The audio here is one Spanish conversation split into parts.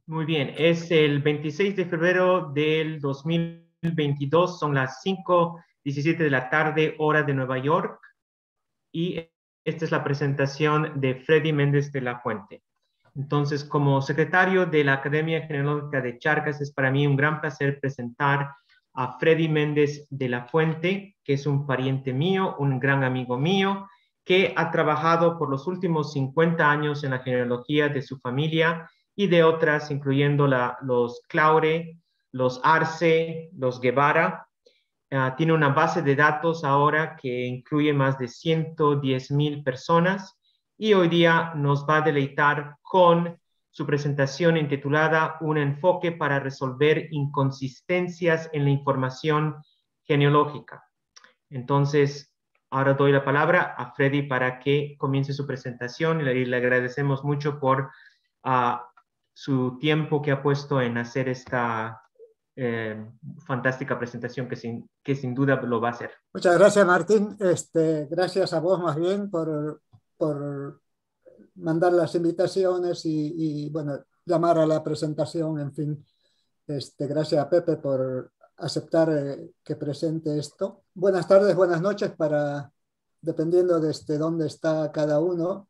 Muy bien, es el 26 de febrero del 2022, son las 5:17 de la tarde, hora de Nueva York, y esta es la presentación de Freddy Méndez de la Fuente. Entonces, como secretario de la Academia Genealógica de Charcas, es para mí un gran placer presentar a Freddy Méndez de la Fuente, que es un pariente mío, un gran amigo mío, que ha trabajado por los últimos 50 años en la genealogía de su familia y de otras, incluyendo los Claure, los Arce, los Guevara. Tiene una base de datos ahora que incluye más de 110,000 personas y hoy día nos va a deleitar con su presentación intitulada Un enfoque para resolver inconsistencias en la información genealógica. Entonces, ahora doy la palabra a Freddy para que comience su presentación y le agradecemos mucho por uh, su tiempo que ha puesto en hacer esta fantástica presentación que sin duda lo va a hacer. Muchas gracias, Martín. Gracias a vos más bien por mandar las invitaciones y bueno, llamar a la presentación, en fin. Gracias a Pepe por aceptar que presente esto. Buenas tardes, buenas noches, dependiendo de dónde está cada uno.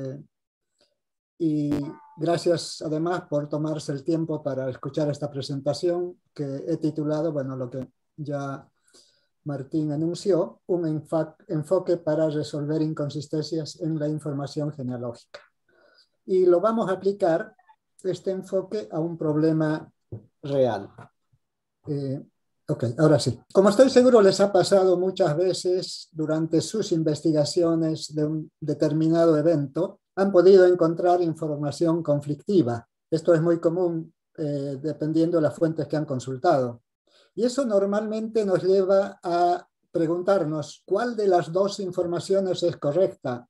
Y gracias además por tomarse el tiempo para escuchar esta presentación que he titulado, bueno, lo que ya Martín anunció, un enfoque para resolver inconsistencias en la información genealógica. Y lo vamos a aplicar, este enfoque, a un problema real. Ok, ahora sí. Como estoy seguro les ha pasado muchas veces durante sus investigaciones de un determinado evento, han podido encontrar información conflictiva. Esto es muy común dependiendo de las fuentes que han consultado. Y eso normalmente nos lleva a preguntarnos cuál de las dos informaciones es correcta.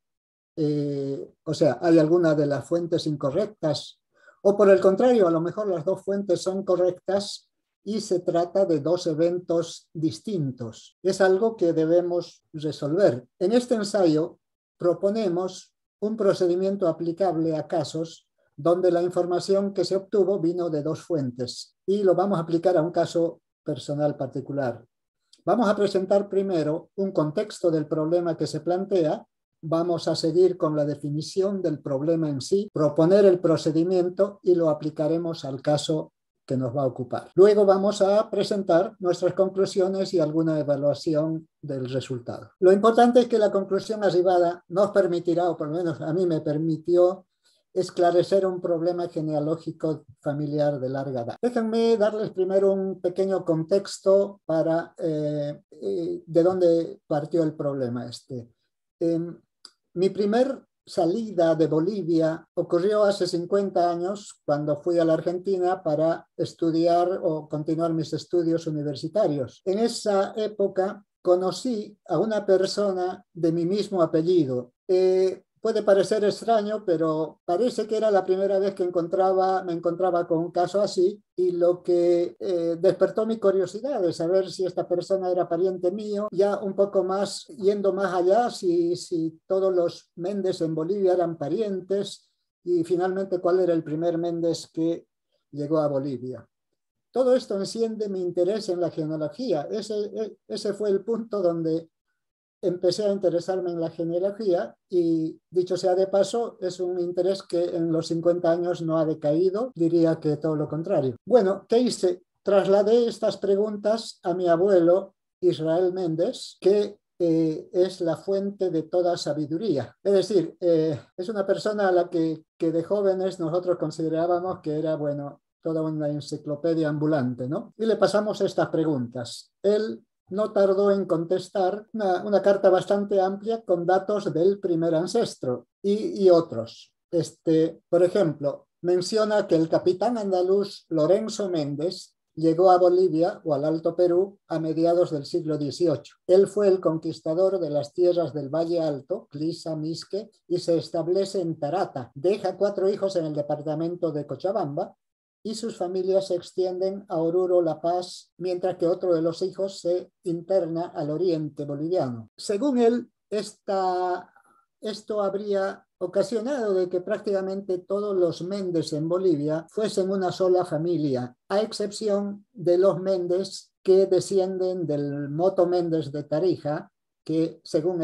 O sea, ¿hay alguna de las fuentes incorrectas? O por el contrario, a lo mejor las dos fuentes son correctas y se trata de dos eventos distintos. Es algo que debemos resolver. En este ensayo proponemos un procedimiento aplicable a casos donde la información que se obtuvo vino de dos fuentes y lo vamos a aplicar a un caso personal particular. Vamos a presentar primero un contexto del problema que se plantea. Vamos a seguir con la definición del problema en sí, proponer el procedimiento y lo aplicaremos al caso que nos va a ocupar. Luego vamos a presentar nuestras conclusiones y alguna evaluación del resultado. Lo importante es que la conclusión arribada nos permitirá, o por lo menos a mí me permitió, esclarecer un problema genealógico familiar de larga edad. Déjenme darles primero un pequeño contexto para de dónde partió el problema este. Mi primer salida de Bolivia ocurrió hace 50 años cuando fui a la Argentina para estudiar o continuar mis estudios universitarios. En esa época conocí a una persona de mi mismo apellido. Puede parecer extraño, pero parece que era la primera vez que me encontraba con un caso así y lo que despertó mi curiosidad de saber si esta persona era pariente mío, ya un poco más, yendo más allá, si todos los Méndez en Bolivia eran parientes y finalmente cuál era el primer Méndez que llegó a Bolivia. Todo esto enciende mi interés en la genealogía. Ese fue el punto donde empecé a interesarme en la genealogía y, dicho sea de paso, es un interés que en los 50 años no ha decaído, diría que todo lo contrario. Bueno, ¿qué hice? Trasladé estas preguntas a mi abuelo Israel Méndez, que es la fuente de toda sabiduría. Es decir, es una persona a la que de jóvenes nosotros considerábamos que era, bueno, toda una enciclopedia ambulante, ¿no? Y le pasamos estas preguntas. Él no tardó en contestar una carta bastante amplia con datos del primer ancestro y otros. Por ejemplo, menciona que el capitán andaluz Lorenzo Méndez llegó a Bolivia o al Alto Perú a mediados del siglo XVIII. Él fue el conquistador de las tierras del Valle Alto, Clisa, Misque, y se establece en Tarata. Deja 4 hijos en el departamento de Cochabamba y sus familias se extienden a Oruro, La Paz, mientras que otro de los hijos se interna al oriente boliviano. Según él, esto habría ocasionado de que prácticamente todos los Méndez en Bolivia fuesen una sola familia, a excepción de los Méndez que descienden del Moto Méndez de Tarija, que según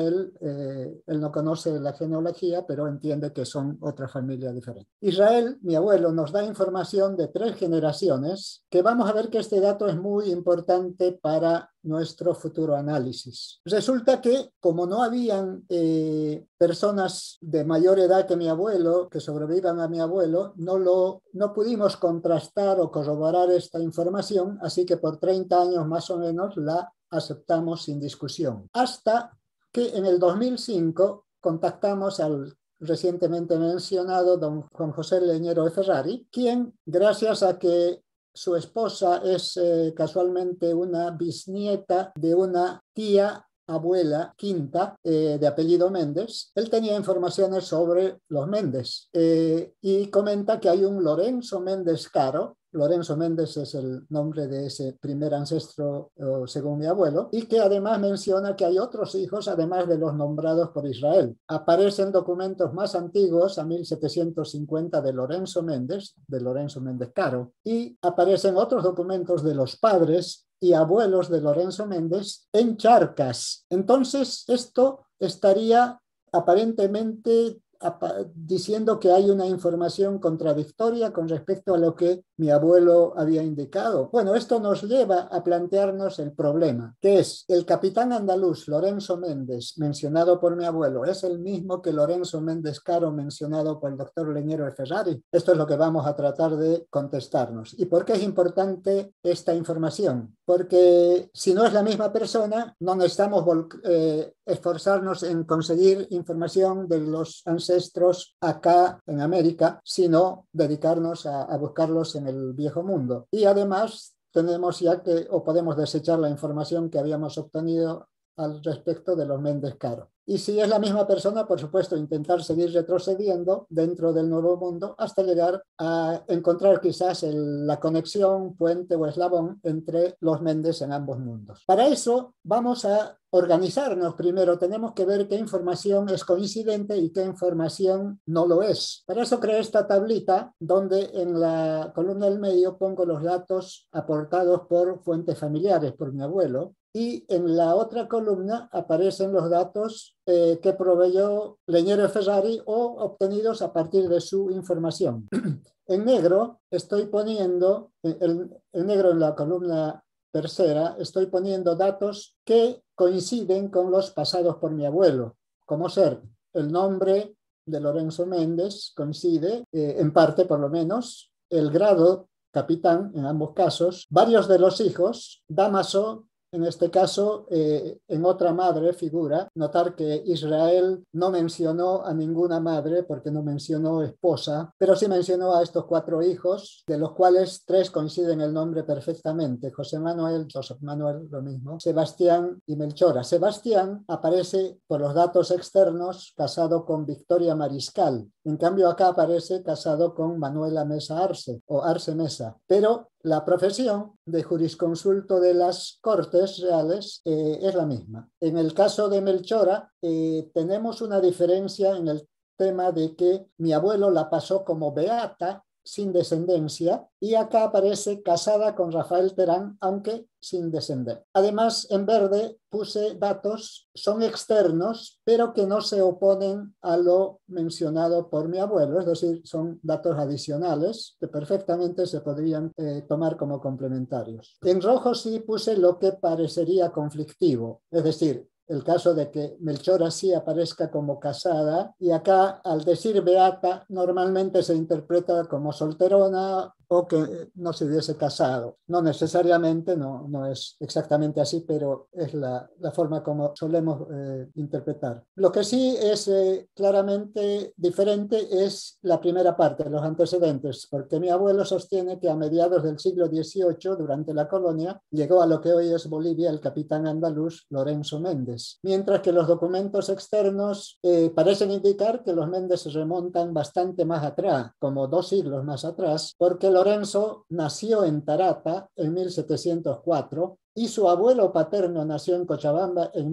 él no conoce la genealogía, pero entiende que son otra familia diferente. Israel, mi abuelo, nos da información de 3 generaciones, que vamos a ver que este dato es muy importante para nuestro futuro análisis. Resulta que, como no habían personas de mayor edad que mi abuelo, que sobrevivan a mi abuelo, no pudimos contrastar o corroborar esta información, así que por 30 años más o menos la aceptamos sin discusión. Hasta que en el 2005 contactamos al recientemente mencionado don Juan José Leñero de Ferrari, quien, gracias a que su esposa es casualmente una bisnieta de una tía abuela quinta de apellido Méndez, él tenía informaciones sobre los Méndez y comenta que hay un Lorenzo Méndez Caro. Lorenzo Méndez es el nombre de ese primer ancestro, según mi abuelo, y que además menciona que hay otros hijos, además de los nombrados por Israel. Aparecen documentos más antiguos, a 1750, de Lorenzo Méndez Caro, y aparecen otros documentos de los padres y abuelos de Lorenzo Méndez en Charcas. Entonces, esto estaría aparentemente diciendo que hay una información contradictoria con respecto a lo que mi abuelo había indicado. Bueno, esto nos lleva a plantearnos el problema, que es el capitán andaluz Lorenzo Méndez, mencionado por mi abuelo, ¿es el mismo que Lorenzo Méndez Caro mencionado por el doctor Leñero de Ferrari? Esto es lo que vamos a tratar de contestarnos. ¿Y por qué es importante esta información? Porque si no es la misma persona, no necesitamos esforzarnos en conseguir información de los ancestros acá en América, sino dedicarnos a buscarlos en el viejo mundo. Y además tenemos ya o podemos desechar la información que habíamos obtenido al respecto de los Méndez Caro. Y si es la misma persona, por supuesto, intentar seguir retrocediendo dentro del Nuevo Mundo hasta llegar a encontrar quizás la conexión, puente o eslabón entre los Méndez en ambos mundos. Para eso vamos a organizarnos primero. Tenemos que ver qué información es coincidente y qué información no lo es. Para eso creé esta tablita donde en la columna del medio pongo los datos aportados por fuentes familiares, por mi abuelo, y en la otra columna aparecen los datos que proveyó Leñero de Ferrari o obtenidos a partir de su información. En negro estoy poniendo, en negro en la columna tercera, estoy poniendo datos que coinciden con los pasados por mi abuelo, como ser el nombre de Lorenzo Méndez, coincide, en parte por lo menos, el grado capitán en ambos casos, varios de los hijos, Dámaso, en este caso, en otra madre figura, notar que Israel no mencionó a ninguna madre porque no mencionó esposa, pero sí mencionó a estos 4 hijos, de los cuales 3 coinciden el nombre perfectamente: José Manuel, Joseph Manuel, lo mismo, Sebastián y Melchora. Sebastián aparece por los datos externos casado con Victoria Mariscal. En cambio, acá aparece casado con Manuela Mesa Arce o Arce Mesa, pero la profesión de jurisconsulto de las Cortes Reales es la misma. En el caso de Melchora tenemos una diferencia en el tema de que mi abuelo la pasó como beata, sin descendencia, y acá aparece casada con Rafael Terán, aunque sin descender. Además, en verde puse datos, son externos, pero que no se oponen a lo mencionado por mi abuelo, es decir, son datos adicionales que perfectamente se podrían tomar como complementarios. En rojo sí puse lo que parecería conflictivo, es decir, el caso de que Melchora sí aparezca como casada, y acá al decir beata normalmente se interpreta como solterona o que no se hubiese casado. No necesariamente, no es exactamente así, pero es la forma como solemos interpretar. Lo que sí es claramente diferente es la primera parte, los antecedentes, porque mi abuelo sostiene que a mediados del siglo XVIII, durante la colonia, llegó a lo que hoy es Bolivia el capitán andaluz Lorenzo Méndez, mientras que los documentos externos parecen indicar que los Méndez se remontan bastante más atrás, como 2 siglos más atrás, porque Lorenzo nació en Tarata en 1704 y su abuelo paterno nació en Cochabamba en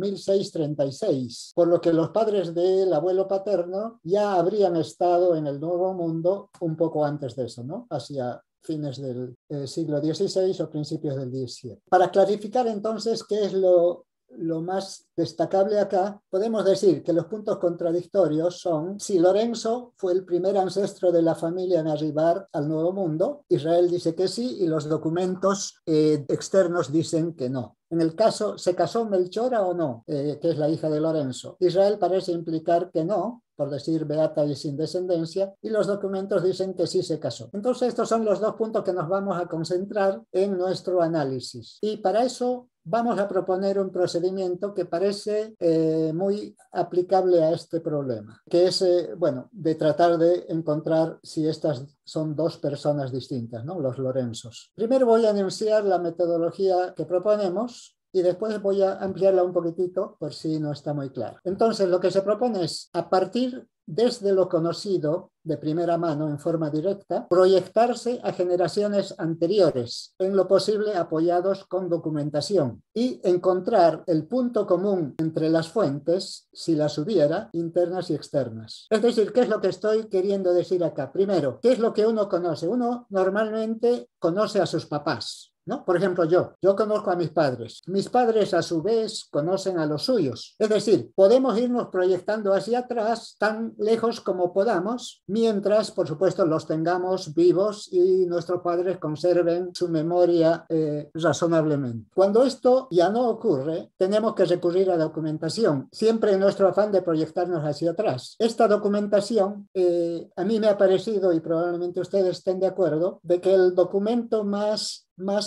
1636, por lo que los padres del abuelo paterno ya habrían estado en el Nuevo Mundo un poco antes de eso, ¿no? Hacia fines del siglo XVI o principios del XVII. Para clarificar entonces qué es lo más destacable acá, podemos decir que los puntos contradictorios son si Lorenzo fue el primer ancestro de la familia en arribar al Nuevo Mundo. Israel dice que sí y los documentos externos dicen que no. En el caso, ¿se casó Melchora o no? Que es la hija de Lorenzo. Israel parece implicar que no, por decir beata y sin descendencia, y los documentos dicen que sí se casó. Entonces estos son los dos puntos que nos vamos a concentrar en nuestro análisis. Y para eso vamos a proponer un procedimiento que parece muy aplicable a este problema, que es, bueno, de tratar de encontrar si estas son dos personas distintas, ¿no? Los Lorenzos. Primero voy a anunciar la metodología que proponemos y después voy a ampliarla un poquitito por si no está muy claro. Entonces, lo que se propone es, a partir desde lo conocido de primera mano en forma directa, proyectarse a generaciones anteriores, en lo posible apoyados con documentación, y encontrar el punto común entre las fuentes, si las hubiera, internas y externas. Es decir, ¿qué es lo que estoy queriendo decir acá? Primero, ¿qué es lo que uno conoce? Uno normalmente conoce a sus papás, ¿no? Por ejemplo, yo conozco a mis padres a su vez conocen a los suyos, es decir, podemos irnos proyectando hacia atrás tan lejos como podamos, mientras por supuesto los tengamos vivos y nuestros padres conserven su memoria razonablemente. Cuando esto ya no ocurre, tenemos que recurrir a documentación, siempre en nuestro afán de proyectarnos hacia atrás. Esta documentación a mí me ha parecido, y probablemente ustedes estén de acuerdo, de que el documento más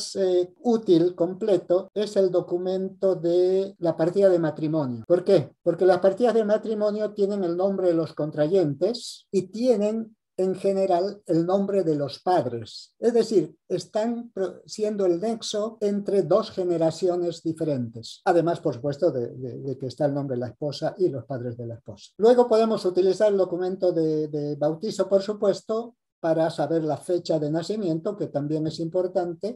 útil, completo, es el documento de la partida de matrimonio. ¿Por qué? Porque las partidas de matrimonio tienen el nombre de los contrayentes y tienen en general el nombre de los padres. Es decir, están siendo el nexo entre dos generaciones diferentes. Además, por supuesto, de que está el nombre de la esposa y los padres de la esposa. Luego podemos utilizar el documento de bautizo, por supuesto, para saber la fecha de nacimiento, que también es importante,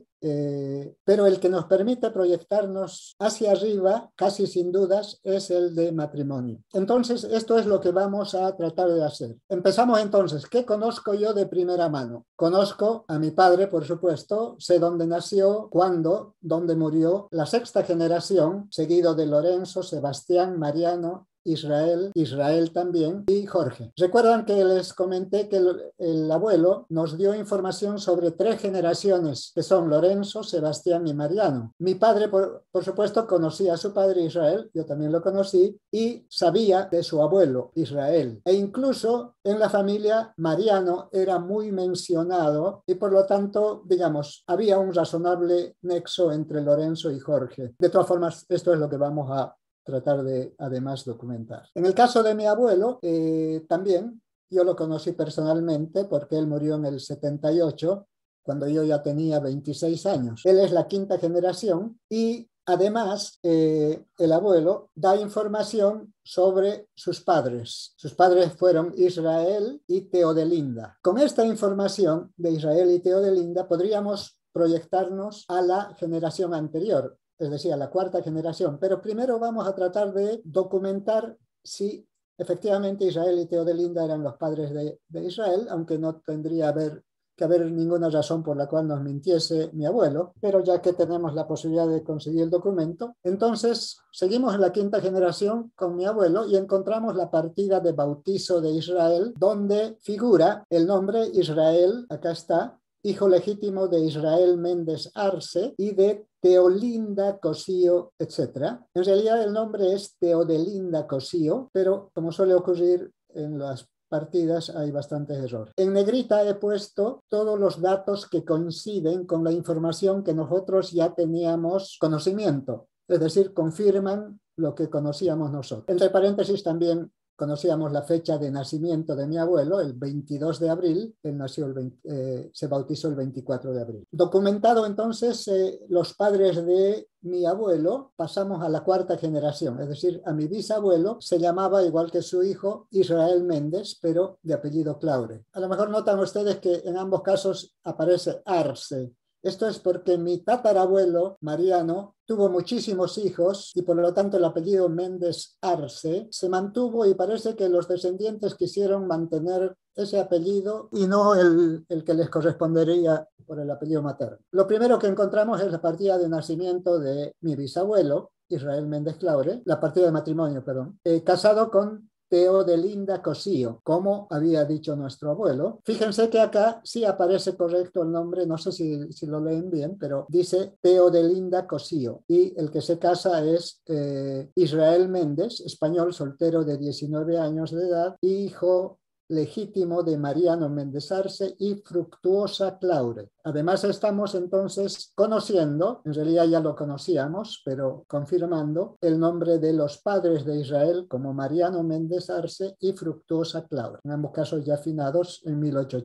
pero el que nos permite proyectarnos hacia arriba, casi sin dudas, es el de matrimonio. Entonces, esto es lo que vamos a tratar de hacer. Empezamos entonces. ¿Qué conozco yo de primera mano? Conozco a mi padre, por supuesto, sé dónde nació, cuándo, dónde murió, la sexta generación, seguido de Lorenzo, Sebastián, Mariano, Israel también, y Jorge. Recuerdan que les comenté que el abuelo nos dio información sobre 3 generaciones, que son Lorenzo, Sebastián y Mariano. Mi padre, por supuesto, conocía a su padre Israel, yo también lo conocí, y sabía de su abuelo Israel. E incluso en la familia Mariano era muy mencionado y por lo tanto, digamos, había un razonable nexo entre Lorenzo y Jorge. De todas formas, esto es lo que vamos a tratar de además documentar. En el caso de mi abuelo, también yo lo conocí personalmente porque él murió en el 78, cuando yo ya tenía 26 años. Él es la 5ª generación y además el abuelo da información sobre sus padres. Sus padres fueron Israel y Teodelinda. Con esta información de Israel y Teodelinda podríamos proyectarnos a la generación anterior, es decir, a la 4ª generación. Pero primero vamos a tratar de documentar si efectivamente Israel y Teodelinda eran los padres de Israel, aunque no tendría que haber ninguna razón por la cual nos mintiese mi abuelo, pero ya que tenemos la posibilidad de conseguir el documento, entonces seguimos en la 5ª generación con mi abuelo y encontramos la partida de bautizo de Israel, donde figura el nombre Israel, acá está, hijo legítimo de Israel Méndez Arce y de Teolinda Cosío, etc. En realidad el nombre es Teodelinda Cosío, pero como suele ocurrir en las partidas hay bastantes errores. En negrita he puesto todos los datos que coinciden con la información que nosotros ya teníamos conocimiento, es decir, confirman lo que conocíamos nosotros. Entre paréntesis también conocíamos la fecha de nacimiento de mi abuelo, el 22 de abril, él nació se bautizó el 24 de abril. Documentado entonces, los padres de mi abuelo, pasamos a la cuarta generación, es decir, a mi bisabuelo se llamaba, igual que su hijo, Israel Méndez, pero de apellido Claure. A lo mejor notan ustedes que en ambos casos aparece Arce. Esto es porque mi tatarabuelo, Mariano, tuvo muchísimos hijos y por lo tanto el apellido Méndez Arce se mantuvo y parece que los descendientes quisieron mantener ese apellido y no el que les correspondería por el apellido materno. Lo primero que encontramos es la partida de nacimiento de mi bisabuelo, Israel Méndez Claure, la partida de matrimonio, perdón, casado con Teodelinda Cosío, como había dicho nuestro abuelo. Fíjense que acá sí aparece correcto el nombre, no sé si lo leen bien, pero dice Teodelinda Cosío. Y el que se casa es Israel Méndez, español, soltero de 19 años de edad, hijo legítimo de Mariano Méndez Arce y Fructuosa Claure. Además estamos entonces conociendo, en realidad ya lo conocíamos, pero confirmando el nombre de los padres de Israel como Mariano Méndez Arce y Fructuosa Claure, en ambos casos ya finados en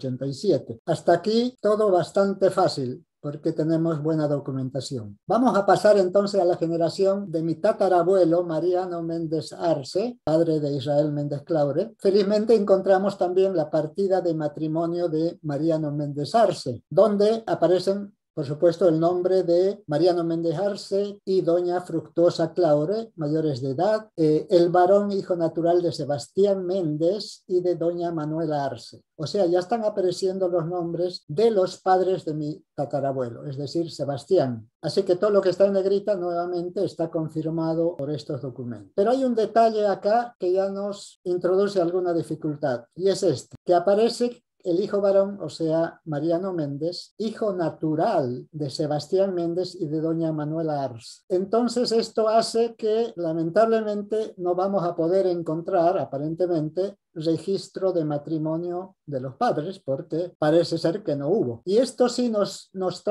1887. Hasta aquí todo bastante fácil, porque tenemos buena documentación. Vamos a pasar entonces a la generación de mi tatarabuelo, Mariano Méndez Arce, padre de Israel Méndez Claure. Felizmente encontramos también la partida de matrimonio de Mariano Méndez Arce, donde aparecen, por supuesto, el nombre de Mariano Méndez Arce y doña Fructuosa Claure, mayores de edad, el varón hijo natural de Sebastián Méndez y de doña Manuela Arce. O sea, ya están apareciendo los nombres de los padres de mi tatarabuelo, es decir, Sebastián. Así que todo lo que está en negrita nuevamente está confirmado por estos documentos. Pero hay un detalle acá que ya nos introduce alguna dificultad, y es este, que aparece el hijo varón, o sea, Mariano Méndez, hijo natural de Sebastián Méndez y de doña Manuela Arce. Entonces esto hace que lamentablemente no vamos a poder encontrar, aparentemente, registro de matrimonio de los padres, porque parece ser que no hubo. Y esto sí nos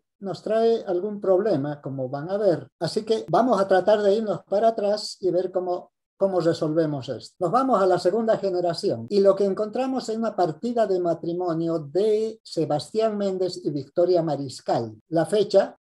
trae algún problema, como van a ver. Así que vamos a tratar de irnos para atrás y ver cómo resolvemos esto. Nos vamos a la segunda generación y lo que encontramos es una partida de matrimonio de Sebastián Méndez y Victoria Mariscal. La fecha,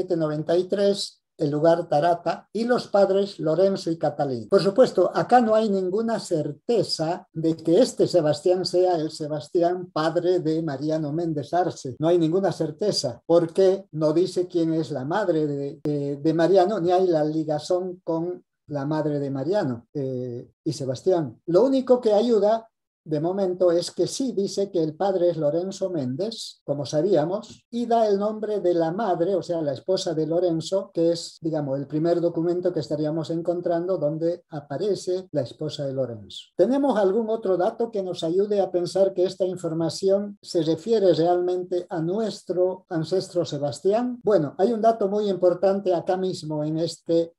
1793, el lugar Tarata, y los padres Lorenzo y Catalina. Por supuesto, acá no hay ninguna certeza de que este Sebastián sea el Sebastián padre de Mariano Méndez Arce. No hay ninguna certeza, porque no dice quién es la madre de Mariano, ni hay la ligazón con la madre de Mariano y Sebastián. Lo único que ayuda de momento es que sí dice que el padre es Lorenzo Méndez, como sabíamos, y da el nombre de la madre, o sea, la esposa de Lorenzo, que es, digamos, el primer documento que estaríamos encontrando donde aparece la esposa de Lorenzo. ¿Tenemos algún otro dato que nos ayude a pensar que esta información se refiere realmente a nuestro ancestro Sebastián? Bueno, hay un dato muy importante acá mismo en este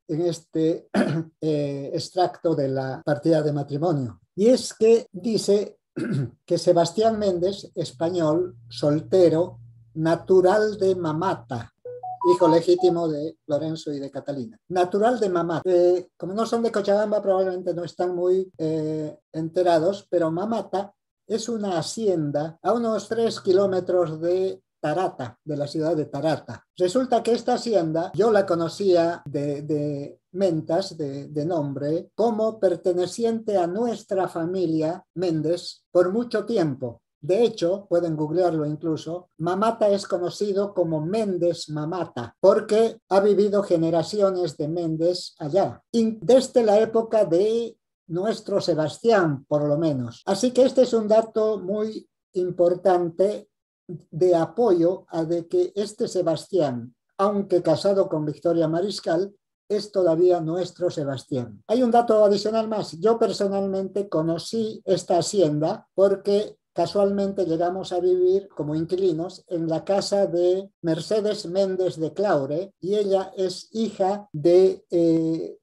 extracto de la partida de matrimonio. Y es que dice que Sebastián Méndez, español, soltero, natural de Mamata, hijo legítimo de Lorenzo y de Catalina. Natural de Mamata. Como no son de Cochabamba, probablemente no están muy enterados, pero Mamata es una hacienda a unos 3 kilómetros de Tarata, de la ciudad de Tarata. Resulta que esta hacienda yo la conocía de mentas, de nombre, como perteneciente a nuestra familia Méndez por mucho tiempo. De hecho, pueden googlearlo incluso, Mamata es conocido como Méndez Mamata, porque ha vivido generaciones de Méndez allá. Y desde la época de nuestro Sebastián, por lo menos. Así que este es un dato muy importante de apoyo a de que este Sebastián, aunque casado con Victoria Mariscal, es todavía nuestro Sebastián. Hay un dato adicional más. Yo personalmente conocí esta hacienda porque casualmente llegamos a vivir como inquilinos en la casa de Mercedes Méndez de Claure y ella es hija de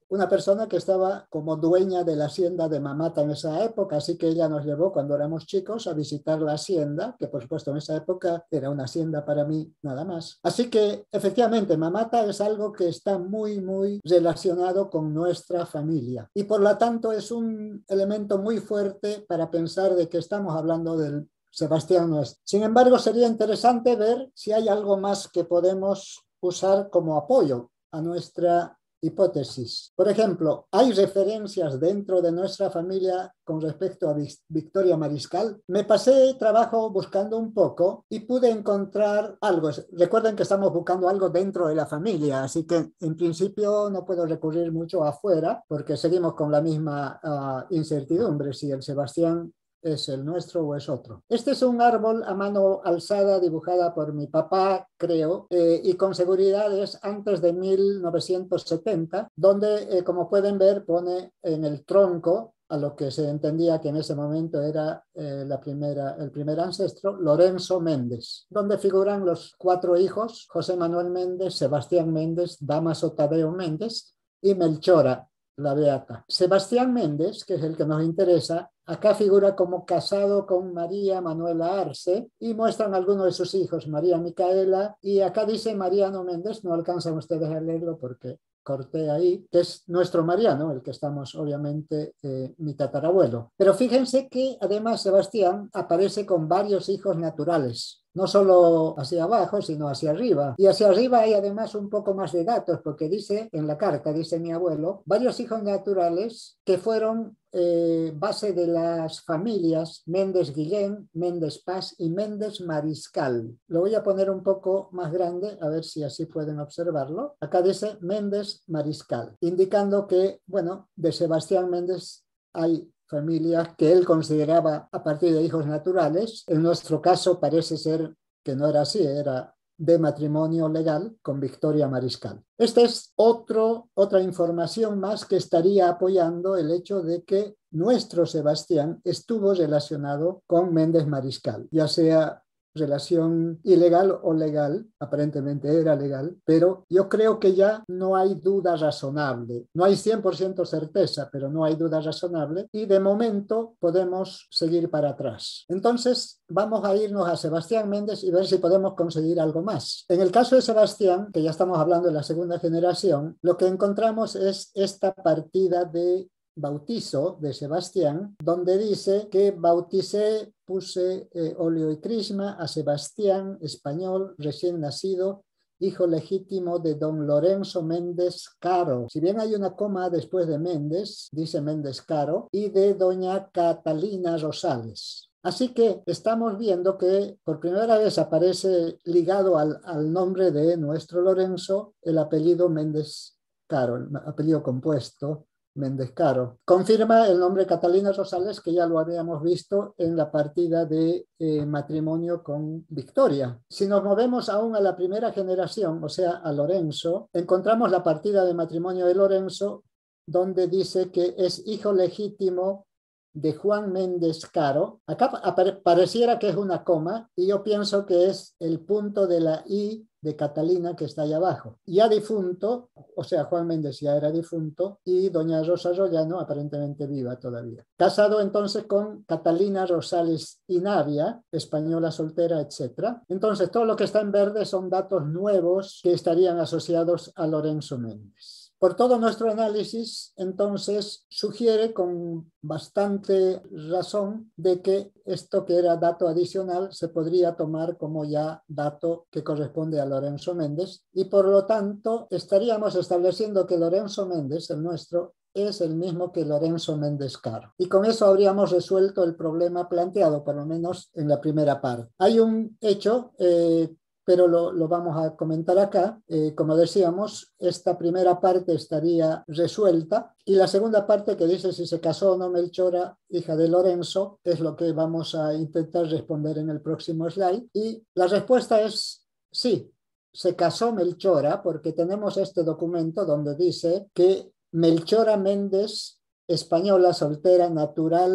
una persona que estaba como dueña de la hacienda de Mamata en esa época, así que ella nos llevó cuando éramos chicos a visitar la hacienda, que por supuesto en esa época era una hacienda para mí nada más. Así que efectivamente Mamata es algo que está muy, muy relacionado con nuestra familia y por lo tanto es un elemento muy fuerte para pensar de que estamos hablando del Sebastián nuestro. Sin embargo, sería interesante ver si hay algo más que podemos usar como apoyo a nuestra hipótesis. Por ejemplo, ¿hay referencias dentro de nuestra familia con respecto a Victoria Mariscal? Me pasé trabajo buscando un poco y pude encontrar algo. Recuerden que estamos buscando algo dentro de la familia, así que en principio no puedo recurrir mucho afuera porque seguimos con la misma incertidumbre si el Sebastián es el nuestro o es otro. Este es un árbol a mano alzada dibujada por mi papá, creo, y con seguridad es antes de 1970, donde, como pueden ver, pone en el tronco a lo que se entendía que en ese momento era el primer ancestro, Lorenzo Méndez, donde figuran los 4 hijos, José Manuel Méndez, Sebastián Méndez, Dámaso Tadeo Méndez y Melchora, la beata. Sebastián Méndez, que es el que nos interesa, acá figura como casado con María Manuela Arce y muestran algunos de sus hijos, María Micaela, y acá dice Mariano Méndez, no alcanzan ustedes a leerlo porque corté ahí, que es nuestro Mariano, el que estamos obviamente mi tatarabuelo. Pero fíjense que además Sebastián aparece con varios hijos naturales, no solo hacia abajo, sino hacia arriba. Y hacia arriba hay además un poco más de datos, porque dice, en la carta, dice mi abuelo, varios hijos naturales que fueron base de las familias Méndez Guillén, Méndez Paz y Méndez Mariscal. Lo voy a poner un poco más grande, a ver si así pueden observarlo. Acá dice Méndez Mariscal, indicando que, bueno, de Sebastián Méndez hay familias que él consideraba a partir de hijos naturales. En nuestro caso parece ser que no era así, era de matrimonio legal con Victoria Mariscal. Esta es otra información más que estaría apoyando el hecho de que nuestro Sebastián estuvo relacionado con Méndez Mariscal, ya sea relación ilegal o legal, aparentemente era legal, pero yo creo que ya no hay duda razonable, no hay 100% certeza, pero no hay duda razonable y de momento podemos seguir para atrás. Entonces vamos a irnos a Sebastián Méndez y ver si podemos conseguir algo más. En el caso de Sebastián, que ya estamos hablando de la segunda generación, lo que encontramos es esta partida de bautizo de Sebastián, donde dice que bauticé, puse óleo y crisma a Sebastián, español, recién nacido, hijo legítimo de don Lorenzo Méndez Caro. Si bien hay una coma después de Méndez, dice Méndez Caro, y de doña Catalina Rosales. Así que estamos viendo que por primera vez aparece ligado al nombre de nuestro Lorenzo el apellido Méndez Caro, el apellido compuesto Méndez Caro. Confirma el nombre Catalina Rosales, que ya lo habíamos visto en la partida de matrimonio con Victoria. Si nos movemos aún a la primera generación, o sea, a Lorenzo, encontramos la partida de matrimonio de Lorenzo, donde dice que es hijo legítimo de Juan Méndez Caro. Acá pareciera que es una coma y yo pienso que es el punto de la I de Catalina que está ahí abajo. Ya difunto, o sea, Juan Méndez ya era difunto y doña Rosa Rollano aparentemente viva todavía. Casado entonces con Catalina Rosales y Navia, española soltera, etc. Entonces todo lo que está en verde son datos nuevos que estarían asociados a Lorenzo Méndez. Por todo nuestro análisis, entonces, sugiere con bastante razón de que esto que era dato adicional se podría tomar como ya dato que corresponde a Lorenzo Méndez y por lo tanto estaríamos estableciendo que Lorenzo Méndez, el nuestro, es el mismo que Lorenzo Méndez Caro. Y con eso habríamos resuelto el problema planteado, por lo menos en la primera parte. Hay un hecho pero lo vamos a comentar acá. Como decíamos, esta primera parte estaría resuelta y la segunda parte que dice si se casó o no Melchora, hija de Lorenzo, es lo que vamos a intentar responder en el próximo slide. Y la respuesta es sí, se casó Melchora porque tenemos este documento donde dice que Melchora Méndez, española, soltera, natural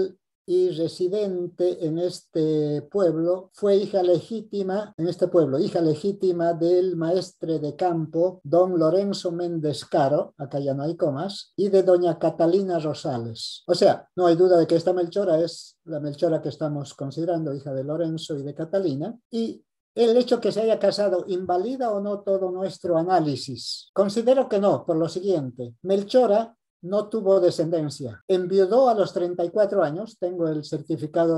y residente en este pueblo, fue hija legítima, en este pueblo, hija legítima del maestre de campo, don Lorenzo Méndez Caro, acá ya no hay comas, y de doña Catalina Rosales. O sea, no hay duda de que esta Melchora es la Melchora que estamos considerando, hija de Lorenzo y de Catalina, y el hecho que se haya casado invalida o no todo nuestro análisis. Considero que no, por lo siguiente. Melchora no tuvo descendencia. Enviudó a los 34 años, tengo el certificado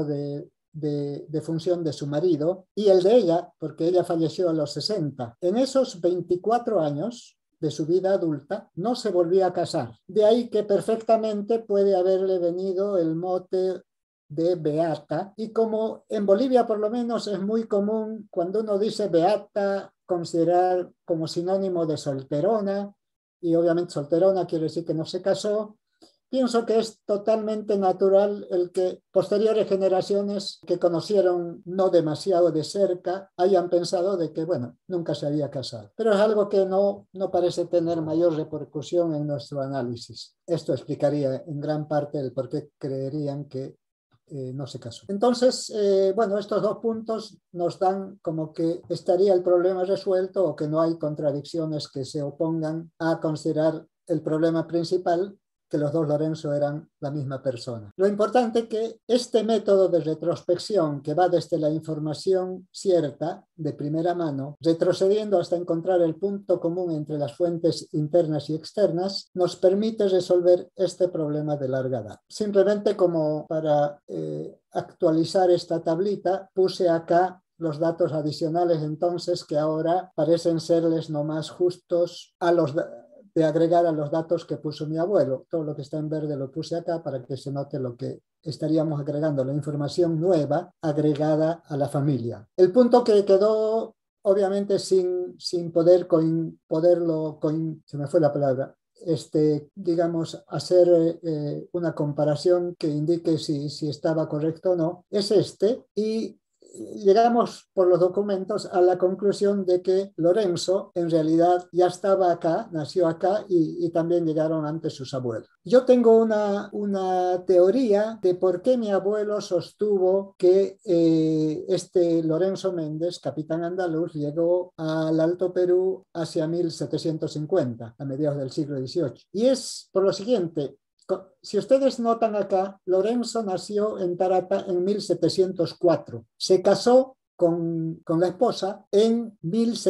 de función de su marido, y el de ella, porque ella falleció a los 60. En esos 24 años de su vida adulta, no se volvió a casar. De ahí que perfectamente puede haberle venido el mote de beata, y como en Bolivia por lo menos es muy común cuando uno dice beata considerar como sinónimo de solterona, y obviamente solterona quiere decir que no se casó, pienso que es totalmente natural el que posteriores generaciones que conocieron no demasiado de cerca hayan pensado de que, bueno, nunca se había casado. Pero es algo que no parece tener mayor repercusión en nuestro análisis. Esto explicaría en gran parte el por qué creerían que no se casó. Entonces, bueno, estos dos puntos nos dan como que estaría el problema resuelto o que no hay contradicciones que se opongan a considerar el problema principal, que los dos Lorenzo eran la misma persona. Lo importante es que este método de retrospección que va desde la información cierta, de primera mano, retrocediendo hasta encontrar el punto común entre las fuentes internas y externas, nos permite resolver este problema de larga edad. Simplemente como para actualizar esta tablita, puse acá los datos adicionales entonces que ahora parecen serles no más justos a los de agregar a los datos que puso mi abuelo. Todo lo que está en verde lo puse acá para que se note lo que estaríamos agregando, la información nueva agregada a la familia. El punto que quedó, obviamente, sin poder se me fue la palabra, digamos, hacer una comparación que indique si estaba correcto o no, es y llegamos por los documentos a la conclusión de que Lorenzo en realidad ya estaba acá, nació acá y también llegaron antes sus abuelos. Yo tengo una teoría de por qué mi abuelo sostuvo que este Lorenzo Méndez, capitán andaluz, llegó al Alto Perú hacia 1750, a mediados del siglo XVIII. Y es por lo siguiente. Si ustedes notan acá, Lorenzo nació en Tarata en 1704. Se casó con la esposa en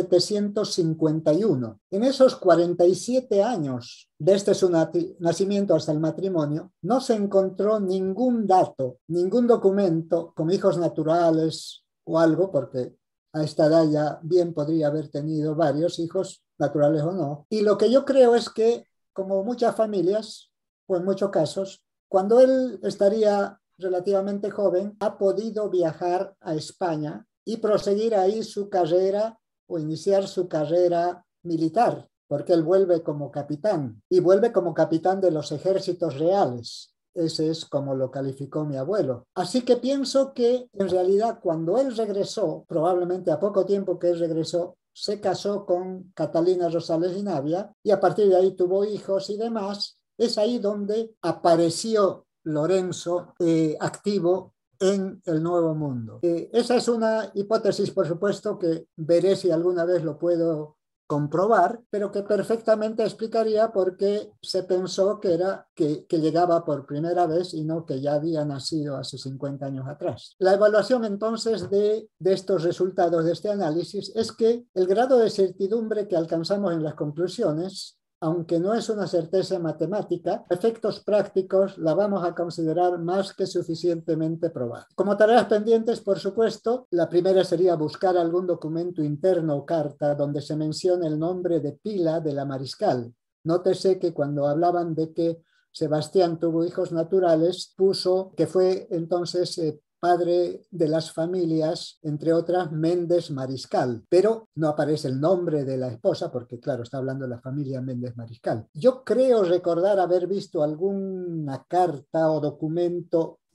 1751. En esos 47 años, desde su nacimiento hasta el matrimonio, no se encontró ningún dato, ningún documento con hijos naturales o algo, porque a esta edad ya bien podría haber tenido varios hijos, naturales o no. Y lo que yo creo es que, como muchas familias, o en muchos casos, cuando él estaría relativamente joven, ha podido viajar a España y proseguir ahí su carrera o iniciar su carrera militar, porque él vuelve como capitán y vuelve como capitán de los ejércitos reales. Ese es como lo calificó mi abuelo. Así que pienso que en realidad cuando él regresó, probablemente a poco tiempo que él regresó, se casó con Catalina Rosales y Navia y a partir de ahí tuvo hijos y demás. Es ahí donde apareció Lorenzo activo en el Nuevo Mundo. Esa es una hipótesis, por supuesto, que veré si alguna vez lo puedo comprobar, pero que perfectamente explicaría por qué se pensó que llegaba por primera vez y no que ya había nacido hace 50 años atrás. La evaluación entonces de estos resultados de este análisis es que el grado de certidumbre que alcanzamos en las conclusiones, aunque no es una certeza matemática, efectos prácticos la vamos a considerar más que suficientemente probada. Como tareas pendientes, por supuesto, la primera sería buscar algún documento interno o carta donde se mencione el nombre de pila de la mariscal. Nótese que cuando hablaban de que Sebastián tuvo hijos naturales, puso que fue entonces padre de las familias, entre otras, Méndez Mariscal, pero no aparece el nombre de la esposa porque, claro, está hablando de la familia Méndez Mariscal. Yo creo recordar haber visto alguna carta o documento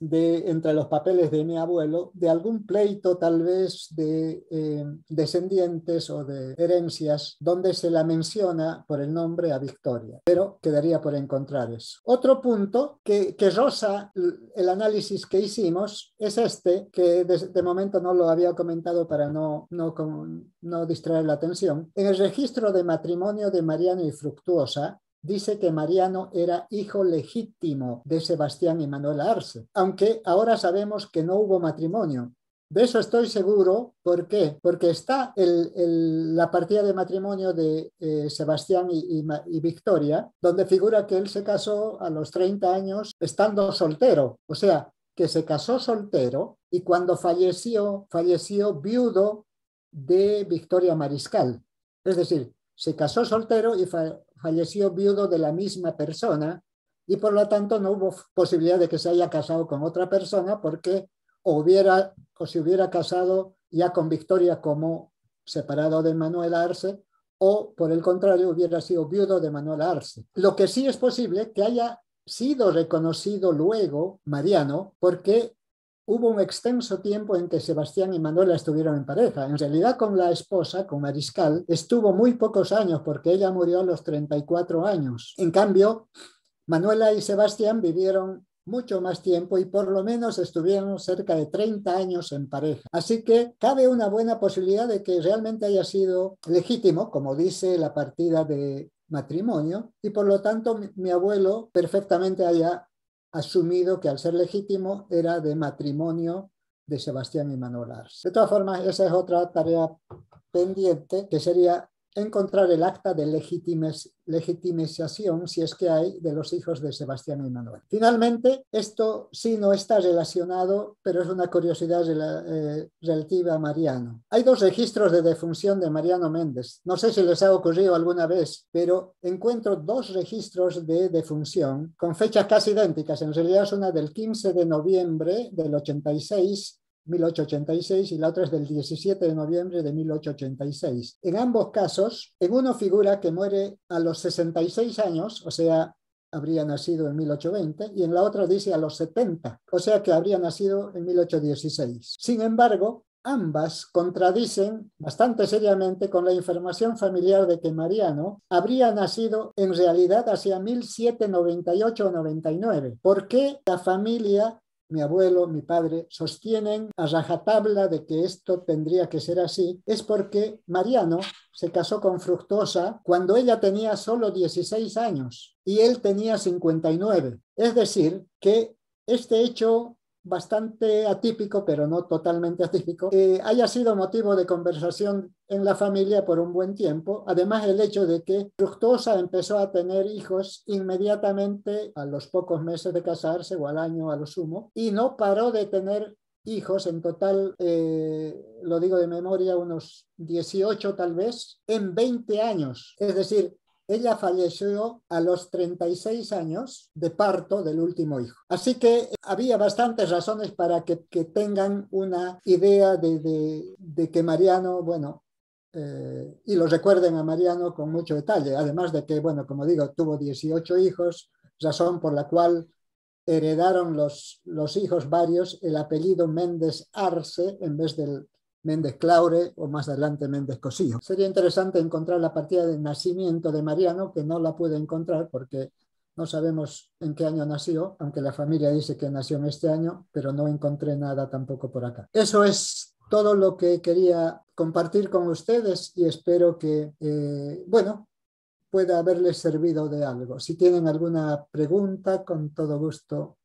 entre los papeles de mi abuelo, de algún pleito tal vez de descendientes o de herencias, donde se la menciona por el nombre a Victoria, pero quedaría por encontrar eso. Otro punto que roza el análisis que hicimos es este, que de momento no lo había comentado para no distraer la atención. En el registro de matrimonio de Mariano y Fructuosa, dice que Mariano era hijo legítimo de Sebastián y Manuela Arce, aunque ahora sabemos que no hubo matrimonio. De eso estoy seguro. ¿Por qué? Porque está la partida de matrimonio de Sebastián y Victoria, donde figura que él se casó a los 30 años estando soltero. O sea, que se casó soltero y cuando falleció viudo de Victoria Mariscal. Es decir, se casó soltero y falleció viudo de la misma persona y por lo tanto no hubo posibilidad de que se haya casado con otra persona porque o se hubiera casado ya con Victoria como separado de Manuela Arce o por el contrario hubiera sido viudo de Manuela Arce. Lo que sí es posible que haya sido reconocido luego Mariano porque hubo un extenso tiempo en que Sebastián y Manuela estuvieron en pareja. En realidad con la esposa, con Mariscal, estuvo muy pocos años porque ella murió a los 34 años. En cambio, Manuela y Sebastián vivieron mucho más tiempo y por lo menos estuvieron cerca de 30 años en pareja. Así que cabe una buena posibilidad de que realmente haya sido legítimo, como dice la partida de matrimonio, y por lo tanto mi abuelo perfectamente haya asumido que al ser legítimo era de matrimonio de Sebastián y Manuela Arce. De todas formas, esa es otra tarea pendiente, que sería encontrar el acta de legitimización, si es que hay, de los hijos de Sebastián y Manuel. Finalmente, esto sí no está relacionado, pero es una curiosidad relativa a Mariano. Hay dos registros de defunción de Mariano Méndez. No sé si les ha ocurrido alguna vez, pero encuentro dos registros de defunción con fechas casi idénticas. En realidad es una del 15 de noviembre del 1886 y la otra es del 17 de noviembre de 1886. En ambos casos, en uno figura que muere a los 66 años, o sea, habría nacido en 1820, y en la otra dice a los 70, o sea que habría nacido en 1816. Sin embargo, ambas contradicen bastante seriamente con la información familiar de que Mariano habría nacido en realidad hacia 1798 o 99. ¿Por qué la familia, mi abuelo, mi padre, sostienen a rajatabla de que esto tendría que ser así? Es porque Mariano se casó con Fructuosa cuando ella tenía solo 16 años y él tenía 59. Es decir, que este hecho bastante atípico, pero no totalmente atípico, haya sido motivo de conversación en la familia por un buen tiempo. Además, el hecho de que Fructuosa empezó a tener hijos inmediatamente a los pocos meses de casarse o al año a lo sumo, y no paró de tener hijos en total, lo digo de memoria, unos 18 tal vez, en 20 años. Es decir, ella falleció a los 36 años de parto del último hijo. Así que había bastantes razones para que tengan una idea de que Mariano, bueno, y lo recuerden a Mariano con mucho detalle. Además de que, bueno, como digo, tuvo 18 hijos, razón por la cual heredaron los hijos varios el apellido Méndez Arce en vez del Méndez Claure o más adelante Méndez Cosío. Sería interesante encontrar la partida de nacimiento de Mariano, que no la pude encontrar porque no sabemos en qué año nació, aunque la familia dice que nació en este año, pero no encontré nada tampoco por acá. Eso es todo lo que quería compartir con ustedes y espero que, bueno, pueda haberles servido de algo. Si tienen alguna pregunta, con todo gusto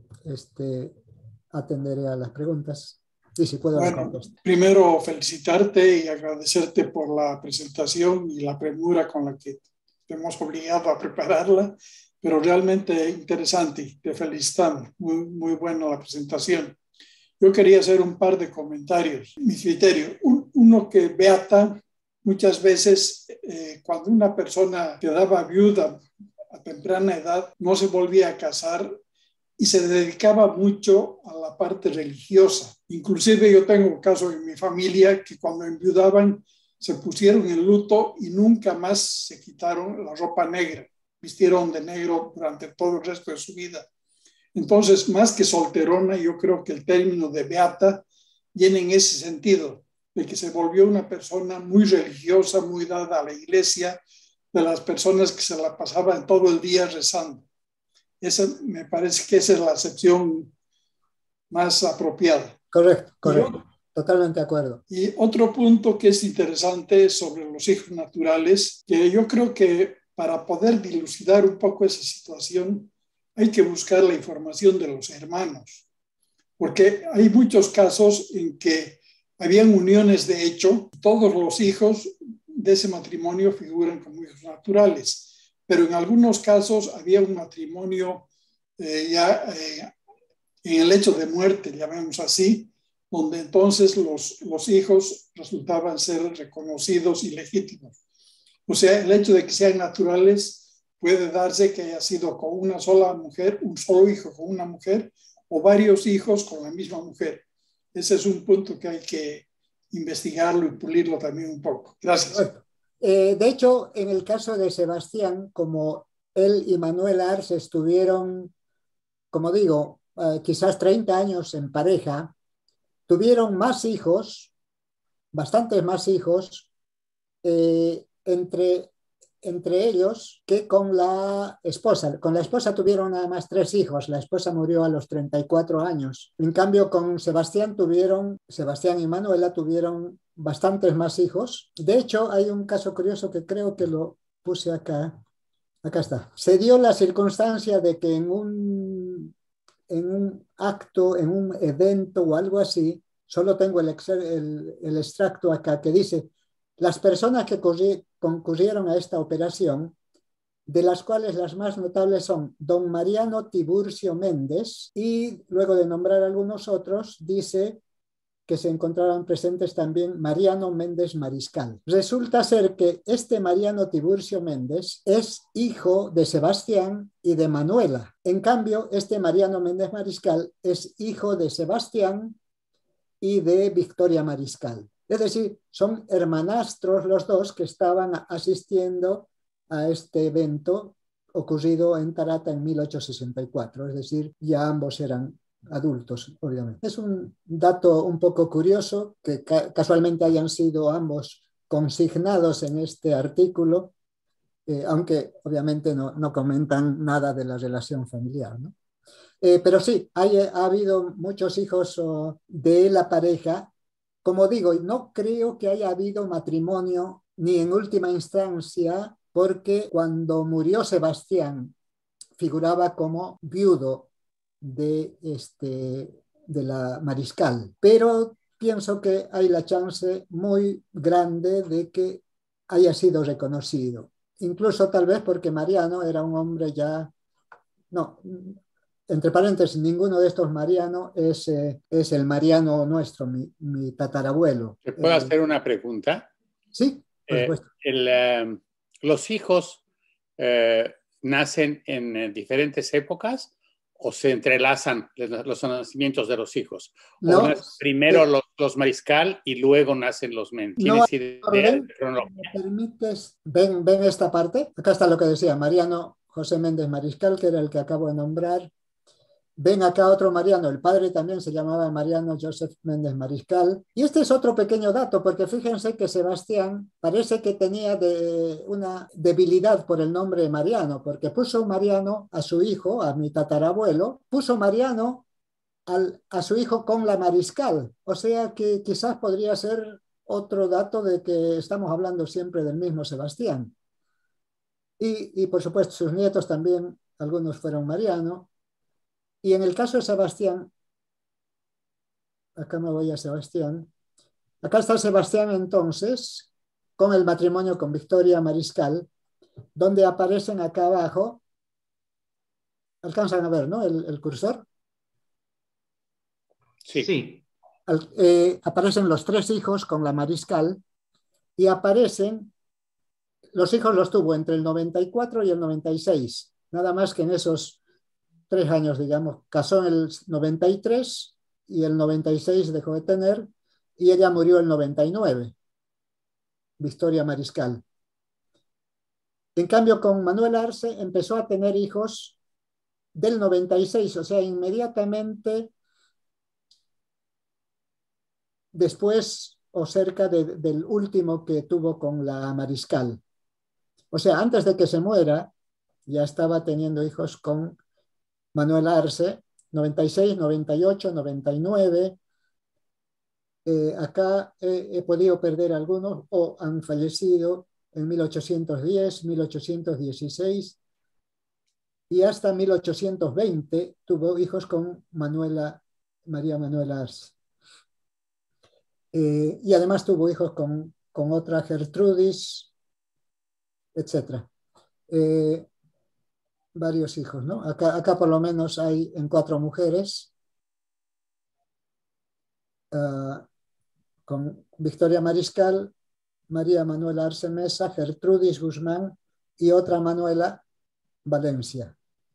atenderé a las preguntas. Y si puedo, bueno, primero felicitarte y agradecerte por la presentación y la premura con la que te hemos obligado a prepararla, pero realmente interesante. Te felicitamos. Muy, muy buena la presentación. Yo quería hacer un par de comentarios. Mi criterio, uno que Beata, muchas veces cuando una persona quedaba viuda a temprana edad, no se volvía a casar y se dedicaba mucho a la parte religiosa. Inclusive yo tengo casos en mi familia que cuando enviudaban se pusieron en luto y nunca más se quitaron la ropa negra. Vistieron de negro durante todo el resto de su vida. Entonces, más que solterona, yo creo que el término de beata viene en ese sentido, de que se volvió una persona muy religiosa, muy dada a la iglesia, de las personas que se la pasaban todo el día rezando. Esa, me parece que esa es la acepción más apropiada. Correcto, correcto. Totalmente de acuerdo. Y otro punto que es interesante sobre los hijos naturales, que yo creo que para poder dilucidar un poco esa situación, hay que buscar la información de los hermanos, porque hay muchos casos en que habían uniones de hecho, todos los hijos de ese matrimonio figuran como hijos naturales, pero en algunos casos había un matrimonio en el hecho de muerte, llamemos así, donde entonces los hijos resultaban ser reconocidos y legítimos. O sea, el hecho de que sean naturales puede darse que haya sido con una sola mujer, un solo hijo con una mujer, o varios hijos con la misma mujer. Ese es un punto que hay que investigarlo y pulirlo también un poco. Gracias. De hecho, en el caso de Sebastián, como él y Manuel Ars estuvieron, como digo, quizás 30 años en pareja, tuvieron más hijos, bastantes más hijos, entre ellos que con la esposa. Con la esposa tuvieron nada más 3 hijos. La esposa murió a los 34 años. En cambio, con Sebastián y Manuela tuvieron bastantes más hijos. De hecho, hay un caso curioso que creo que lo puse acá. Acá está. Se dio la circunstancia de que en un acto, en un evento o algo así, solo tengo el extracto acá que dice: las personas que concurrieron a esta operación, de las cuales las más notables son don Mariano Tiburcio Méndez, y luego de nombrar algunos otros, dice que se encontraban presentes también Mariano Méndez Mariscal. Resulta ser que este Mariano Tiburcio Méndez es hijo de Sebastián y de Manuela. En cambio, este Mariano Méndez Mariscal es hijo de Sebastián y de Victoria Mariscal. Es decir, son hermanastros los dos que estaban asistiendo a este evento ocurrido en Tarata en 1864. Es decir, ya ambos eran adultos, obviamente. Es un dato un poco curioso que casualmente hayan sido ambos consignados en este artículo, aunque obviamente no comentan nada de la relación familiar, ¿no? Pero sí, ha habido muchos hijos de la pareja. Como digo, no creo que haya habido matrimonio ni en última instancia, porque cuando murió Sebastián figuraba como viudo de la Mariscal. Pero pienso que hay la chance muy grande de que haya sido reconocido. Incluso tal vez porque Mariano era un hombre ya... No, entre paréntesis, ninguno de estos Mariano es el Mariano nuestro, mi tatarabuelo. ¿Te puedo hacer una pregunta? Sí, por supuesto. ¿Los hijos nacen en diferentes épocas o se entrelazan los nacimientos de los hijos? ¿O No, primero los Mariscal y luego nacen los Méndez? ¿Tienes idea de cronología? ¿Me permites? Ven esta parte. Acá está lo que decía Mariano José Méndez Mariscal, que era el que acabo de nombrar. Ven acá otro Mariano, el padre también se llamaba Mariano Joseph Méndez Mariscal. Y este es otro pequeño dato, porque fíjense que Sebastián parece que tenía una debilidad por el nombre de Mariano, porque puso Mariano a su hijo, a mi tatarabuelo, puso Mariano a su hijo con la Mariscal. O sea que quizás podría ser otro dato de que estamos hablando siempre del mismo Sebastián. Y por supuesto sus nietos también, algunos fueron Mariano. Y en el caso de Sebastián, acá me voy a Sebastián, acá está Sebastián entonces, con el matrimonio con Victoria Mariscal, donde aparecen acá abajo, alcanzan a ver, ¿no? El cursor. Sí. Aparecen los 3 hijos con la Mariscal y aparecen, los hijos los tuvo entre el 94 y el 96, nada más que en esos 3 años, digamos. Casó en el 93 y el 96 dejó de tener, y ella murió el 99, Victoria Mariscal. En cambio, con Manuel Arce empezó a tener hijos del 96, o sea, inmediatamente después o cerca del último que tuvo con la Mariscal. O sea, antes de que se muera, ya estaba teniendo hijos con Manuel Arce, 96, 98, 99. Acá he podido perder algunos o han fallecido en 1810, 1816 y hasta 1820 tuvo hijos con María Manuela Arce. Y además tuvo hijos con otra Gertrudis, etc. Varios hijos, ¿no? Acá por lo menos hay en 4 mujeres, con Victoria Mariscal, María Manuela Arce Mesa, Gertrudis Guzmán y otra Manuela Valencia.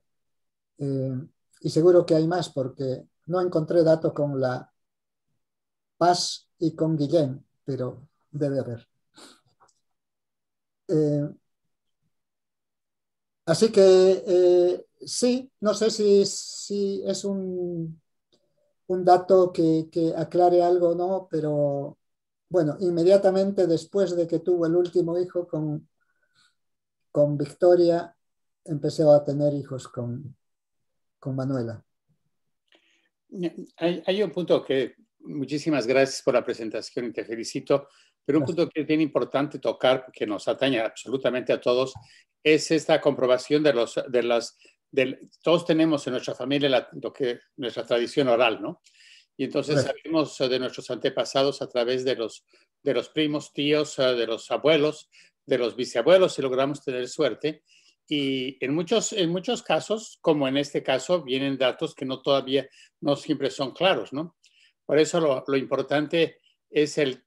Y seguro que hay más porque no encontré datos con la Paz y con Guillén, pero debe haber. Así que sí, no sé si es un dato que aclare algo o no, pero bueno, inmediatamente después de que tuvo el último hijo con Victoria, empezó a tener hijos con Manuela. Hay un punto que, muchísimas gracias por la presentación y te felicito, pero un punto que es bien importante tocar, que nos atañe absolutamente a todos, es esta comprobación todos tenemos en nuestra familia nuestra tradición oral, ¿no? Y entonces sabemos de nuestros antepasados a través de los primos, tíos, de los abuelos, de los bisabuelos, si logramos tener suerte. Y en muchos casos, como en este caso, vienen datos que todavía no siempre son claros, ¿no? Por eso lo importante es el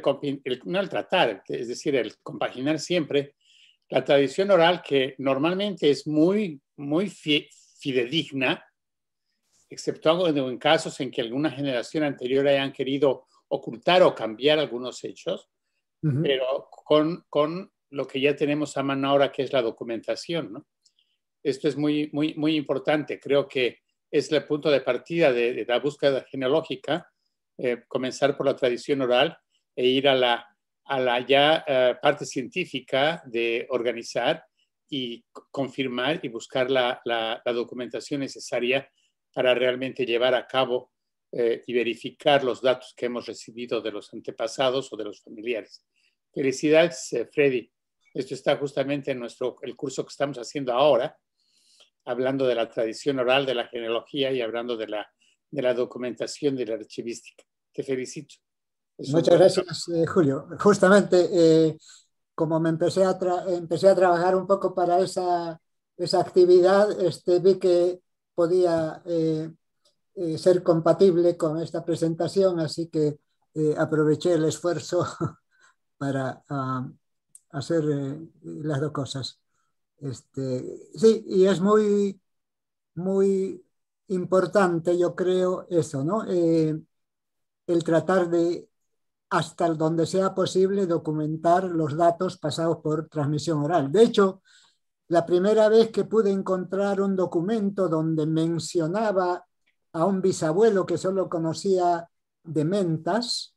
compaginar siempre la tradición oral, que normalmente es muy, muy fidedigna, excepto en casos en que alguna generación anterior hayan querido ocultar o cambiar algunos hechos, pero con lo que ya tenemos a mano ahora, que es la documentación, ¿no? Esto es muy, muy, muy importante. Creo que es el punto de partida de la búsqueda genealógica, comenzar por la tradición oral e ir a la parte científica de organizar y confirmar y buscar la documentación necesaria para realmente llevar a cabo y verificar los datos que hemos recibido de los antepasados o de los familiares. Felicidades, Freddy. Esto está justamente en el curso que estamos haciendo ahora, hablando de la tradición oral, de la genealogía y hablando de la documentación de la archivística. Te felicito. Muchas gracias, Julio. Justamente, como me empecé a trabajar un poco para esa actividad, vi que podía ser compatible con esta presentación, así que aproveché el esfuerzo para hacer las dos cosas. Sí, y es muy, muy importante, yo creo, eso, ¿no? El tratar de, hasta donde sea posible, documentar los datos pasados por transmisión oral. De hecho, la primera vez que pude encontrar un documento donde mencionaba a un bisabuelo que solo conocía de mentas,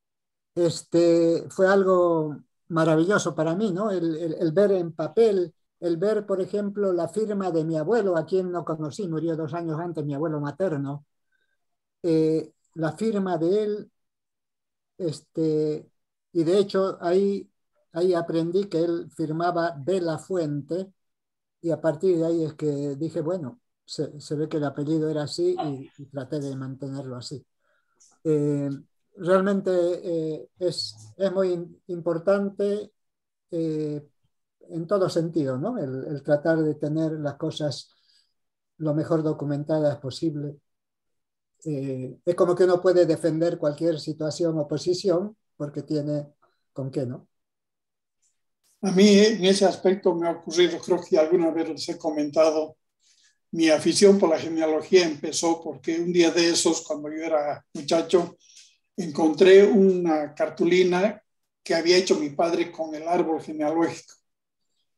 fue algo maravilloso para mí, ¿no? El ver en papel, el ver, por ejemplo, la firma de mi abuelo, a quien no conocí, murió 2 años antes, mi abuelo materno, la firma de él, y de hecho ahí aprendí que él firmaba de la Fuente, y a partir de ahí es que dije, bueno, se ve que el apellido era así y traté de mantenerlo así. Realmente es muy importante en todo sentido, ¿no? El tratar de tener las cosas lo mejor documentadas posible. Es como que uno puede defender cualquier situación o posición porque tiene con qué, ¿no? A mí en ese aspecto me ha ocurrido, creo que alguna vez les he comentado, mi afición por la genealogía empezó porque un día de esos, cuando yo era muchacho, encontré una cartulina que había hecho mi padre con el árbol genealógico.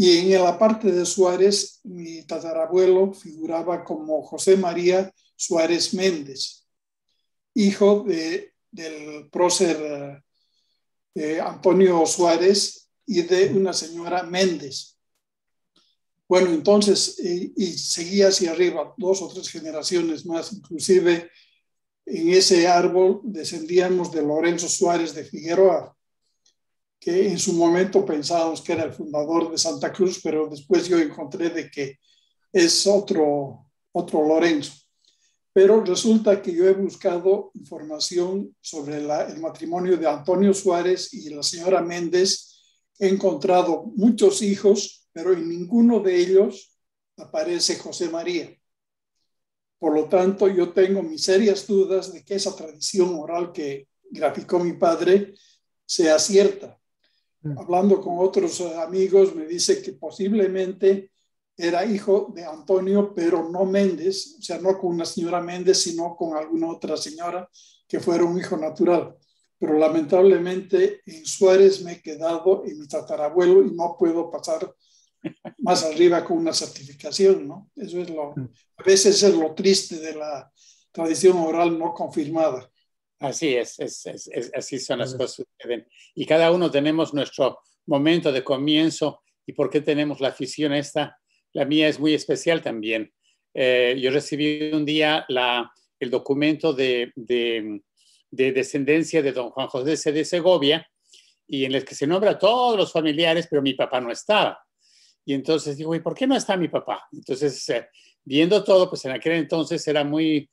Y en la parte de Suárez, mi tatarabuelo figuraba como José María Suárez Méndez, hijo del prócer Antonio Suárez y de una señora Méndez. Bueno, entonces, y seguía hacia arriba, 2 o 3 generaciones más, inclusive en ese árbol descendíamos de Lorenzo Suárez de Figueroa, que en su momento pensábamos que era el fundador de Santa Cruz, pero después yo encontré de que es otro Lorenzo. Pero resulta que yo he buscado información sobre el matrimonio de Antonio Suárez y la señora Méndez. He encontrado muchos hijos, pero en ninguno de ellos aparece José María. Por lo tanto, yo tengo mis serias dudas de que esa tradición oral que graficó mi padre sea cierta. Hablando con otros amigos, me dice que posiblemente era hijo de Antonio, pero no Méndez, o sea, no con una señora Méndez, sino con alguna otra señora que fuera un hijo natural. Pero lamentablemente en Suárez me he quedado en mi tatarabuelo y no puedo pasar más arriba con una certificación, ¿no? Eso es a veces es lo triste de la tradición oral no confirmada. Así es, así son las cosas. Y cada uno tenemos nuestro momento de comienzo. ¿Y por qué tenemos la afición esta? La mía es muy especial también. Yo recibí un día el documento de descendencia de don Juan José de Segovia, y en el que se nombra a todos los familiares, pero mi papá no estaba. Y entonces digo, ¿y por qué no está mi papá? Entonces, viendo todo, pues en aquel entonces era muy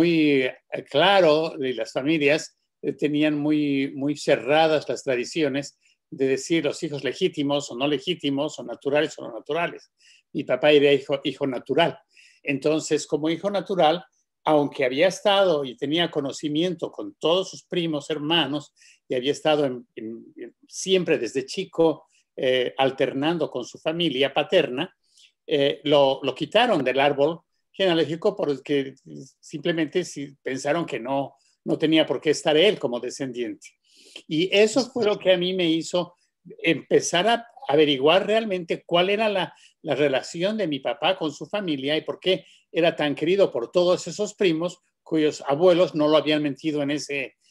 claro, y las familias tenían muy cerradas las tradiciones de decir los hijos legítimos o no legítimos, o naturales o no naturales. Mi papá era hijo natural. Entonces, como hijo natural, aunque había estado y tenía conocimiento con todos sus primos, hermanos, y había estado siempre desde chico alternando con su familia paterna, lo quitaron del árbol genealógico porque simplemente pensaron que no tenía por qué estar él como descendiente. Y eso fue lo que a mí me hizo empezar a averiguar realmente cuál era la relación de mi papá con su familia y por qué era tan querido por todos esos primos cuyos abuelos no lo habían metido en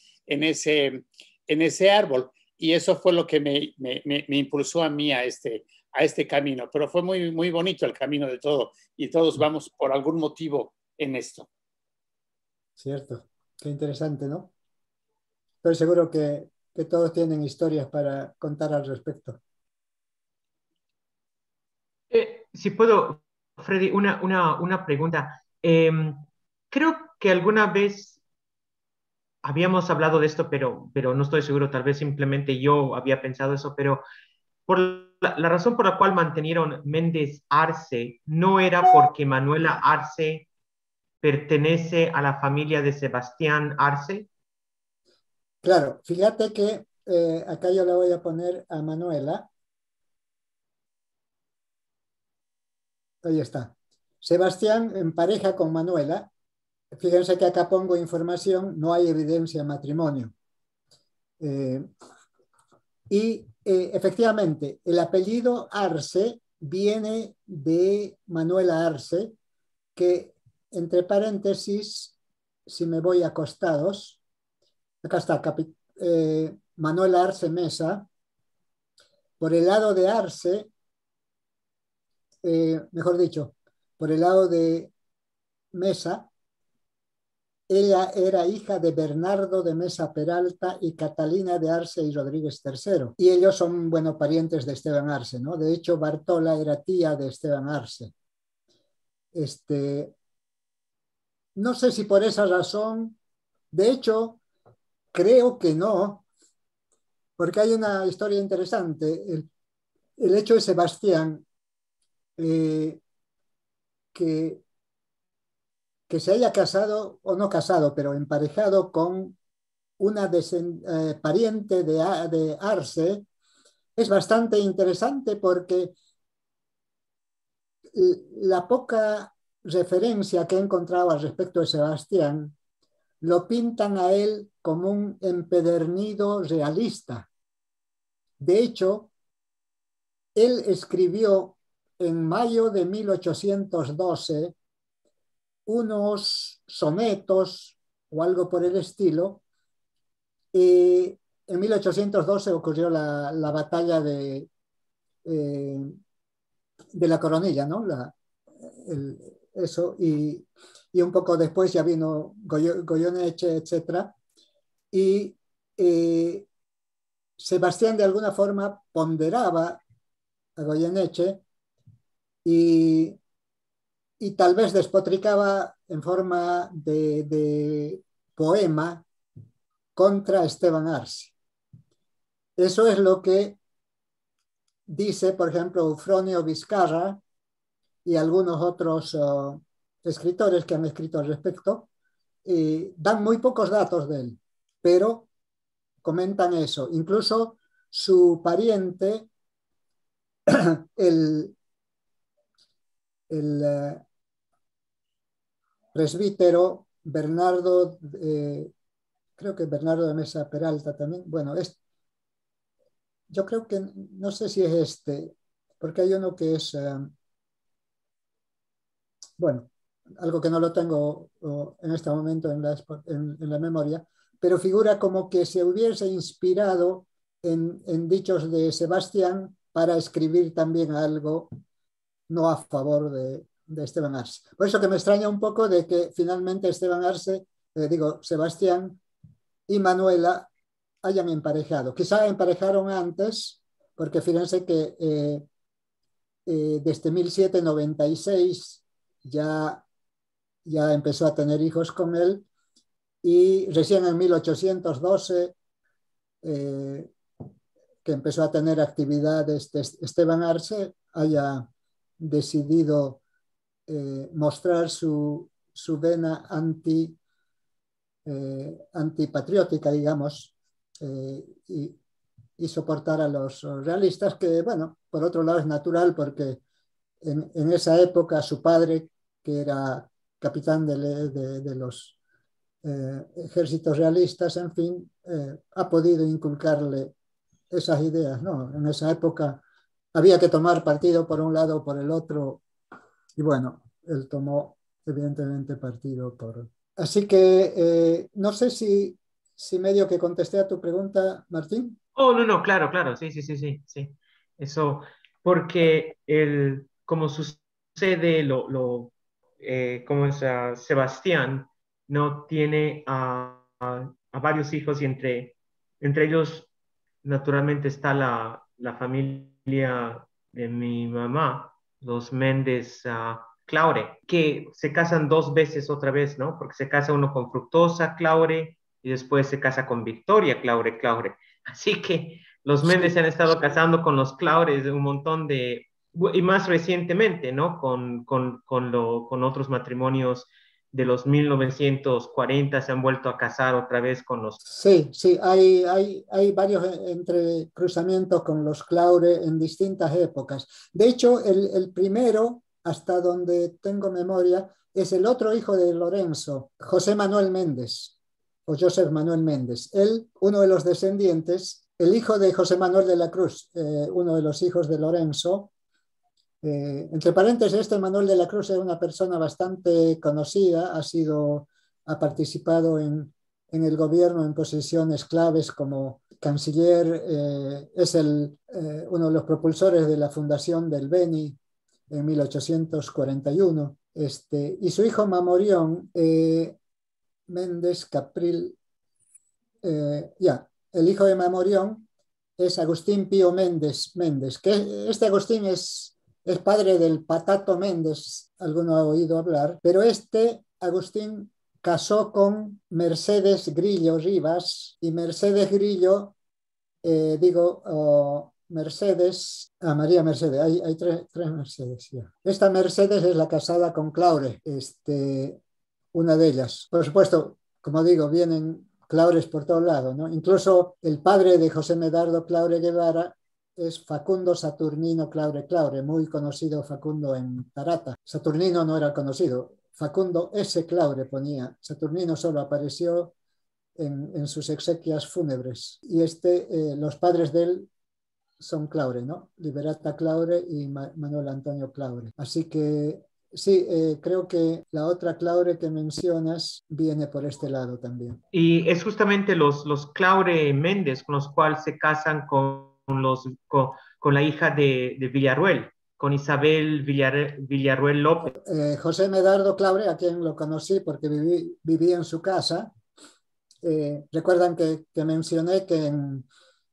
ese árbol. Y eso fue lo que me impulsó a mí a este camino. Pero fue muy bonito el camino de todo. Y todos vamos por algún motivo en esto. Cierto. Qué interesante, ¿no? Estoy seguro que todos tienen historias para contar al respecto. Si puedo, Freddy, una pregunta. Creo que alguna vez habíamos hablado de esto, pero no estoy seguro, tal vez simplemente yo había pensado eso, pero por la razón por la cual mantenieron Méndez Arce no era porque Manuela Arce pertenece a la familia de Sebastián Arce. Claro, fíjate que acá yo le voy a poner a Manuela. Ahí está. Sebastián en pareja con Manuela. Fíjense que acá pongo información, no hay evidencia de matrimonio. Efectivamente, el apellido Arce viene de Manuela Arce, que entre paréntesis, si me voy a costados, acá está, Manuela Arce Mesa. Por el lado de Arce, mejor dicho, por el lado de Mesa, ella era hija de Bernardo de Mesa Peralta y Catalina de Arce y Rodríguez III. Y ellos son, bueno, parientes de Esteban Arce, ¿no? De hecho, Bartola era tía de Esteban Arce. No sé si por esa razón, de hecho, creo que no, porque hay una historia interesante. El hecho de Sebastián, que se haya casado, o no casado, pero emparejado con una pariente de Arce, es bastante interesante porque la poca referencia que he encontrado al respecto de Sebastián lo pintan a él como un empedernido realista. De hecho, Él escribió en mayo de 1812 unos sonetos o algo por el estilo. Y en 1812 ocurrió la batalla de la Coronilla, ¿no? Eso, y un poco después ya vino Goyeneche, etc. Y Sebastián de alguna forma ponderaba a Goyeneche y tal vez despotricaba en forma de poema contra Esteban Arce. Eso es lo que dice, por ejemplo, Eufronio Vizcarra y algunos otros escritores que han escrito al respecto. Dan muy pocos datos de él, pero comentan eso. Incluso su pariente, el presbítero Bernardo, creo que Bernardo de Mesa Peralta también, bueno, yo creo que, no sé si es porque hay uno que es, bueno, algo que no lo tengo en este momento en la memoria, pero figura como que se hubiese inspirado en dichos de Sebastián para escribir también algo no a favor de Esteban Arce. Por eso que me extraña un poco de que finalmente Esteban Arce, Sebastián y Manuela hayan emparejado. Quizá emparejaron antes, porque fíjense que desde 1796 ya empezó a tener hijos con él, y recién en 1812 que empezó a tener actividades, Esteban Arce haya decidido mostrar su vena antipatriótica, digamos, y soportar a los realistas, que, bueno, por otro lado es natural, porque en esa época su padre, que era capitán de los ejércitos realistas, en fin, ha podido inculcarle esas ideas, ¿no? En esa época había que tomar partido por un lado o por el otro, y bueno, él tomó evidentemente partido por... Así que no sé si medio que contesté a tu pregunta, Martín. Oh, no, no, claro, claro, sí, sí, sí, sí, sí. Eso, porque como sucede como es Sebastián, no tiene a varios hijos, y entre ellos, naturalmente, está la familia de mi mamá, los Méndez Claure, que se casan dos veces otra vez, ¿no? Porque se casa uno con Fructosa Claure y después se casa con Victoria Claure Claure. Así que los Méndez se han estado casando con los Claures de un montón y más recientemente, ¿no? Con otros matrimonios de los 1940 se han vuelto a casar otra vez con los... Sí, sí, hay varios entrecruzamientos con los Claure en distintas épocas. De hecho, el primero, hasta donde tengo memoria, es el otro hijo de Lorenzo, José Manuel Méndez, o Joseph Manuel Méndez. Él, uno de los descendientes, el hijo de José Manuel de la Cruz, uno de los hijos de Lorenzo. Entre paréntesis, Manuel de la Cruz es una persona bastante conocida, ha participado en el gobierno en posiciones claves como canciller, es uno de los propulsores de la fundación del Beni en 1841. Y su hijo Mamorión Méndez Capril, el hijo de Mamorión es Agustín Pío Méndez, que Agustín es padre del Patato Méndez, alguno ha oído hablar, pero Agustín casó con Mercedes Grillo Rivas, y Mercedes Grillo, Mercedes, María Mercedes, hay tres Mercedes. Ya. Esta Mercedes es la casada con Claure, una de ellas. Por supuesto, como digo, vienen Claures por todos lados, ¿no? Incluso el padre de José Medardo Claure Guevara es Facundo Saturnino Claure Claure, muy conocido Facundo en Tarata. Saturnino no era conocido, Facundo S. Claure ponía, Saturnino solo apareció en sus exequias fúnebres. Y los padres de él son Claure, ¿no? Liberata Claure y Manuel Antonio Claure. Así que sí, creo que la otra Claure que mencionas viene por este lado también. Y es justamente los Claure Méndez con los cuales se casan con la hija de Villarroel, con Isabel Villarroel López. José Medardo Claure, a quien lo conocí porque viví en su casa. Recuerdan que mencioné que en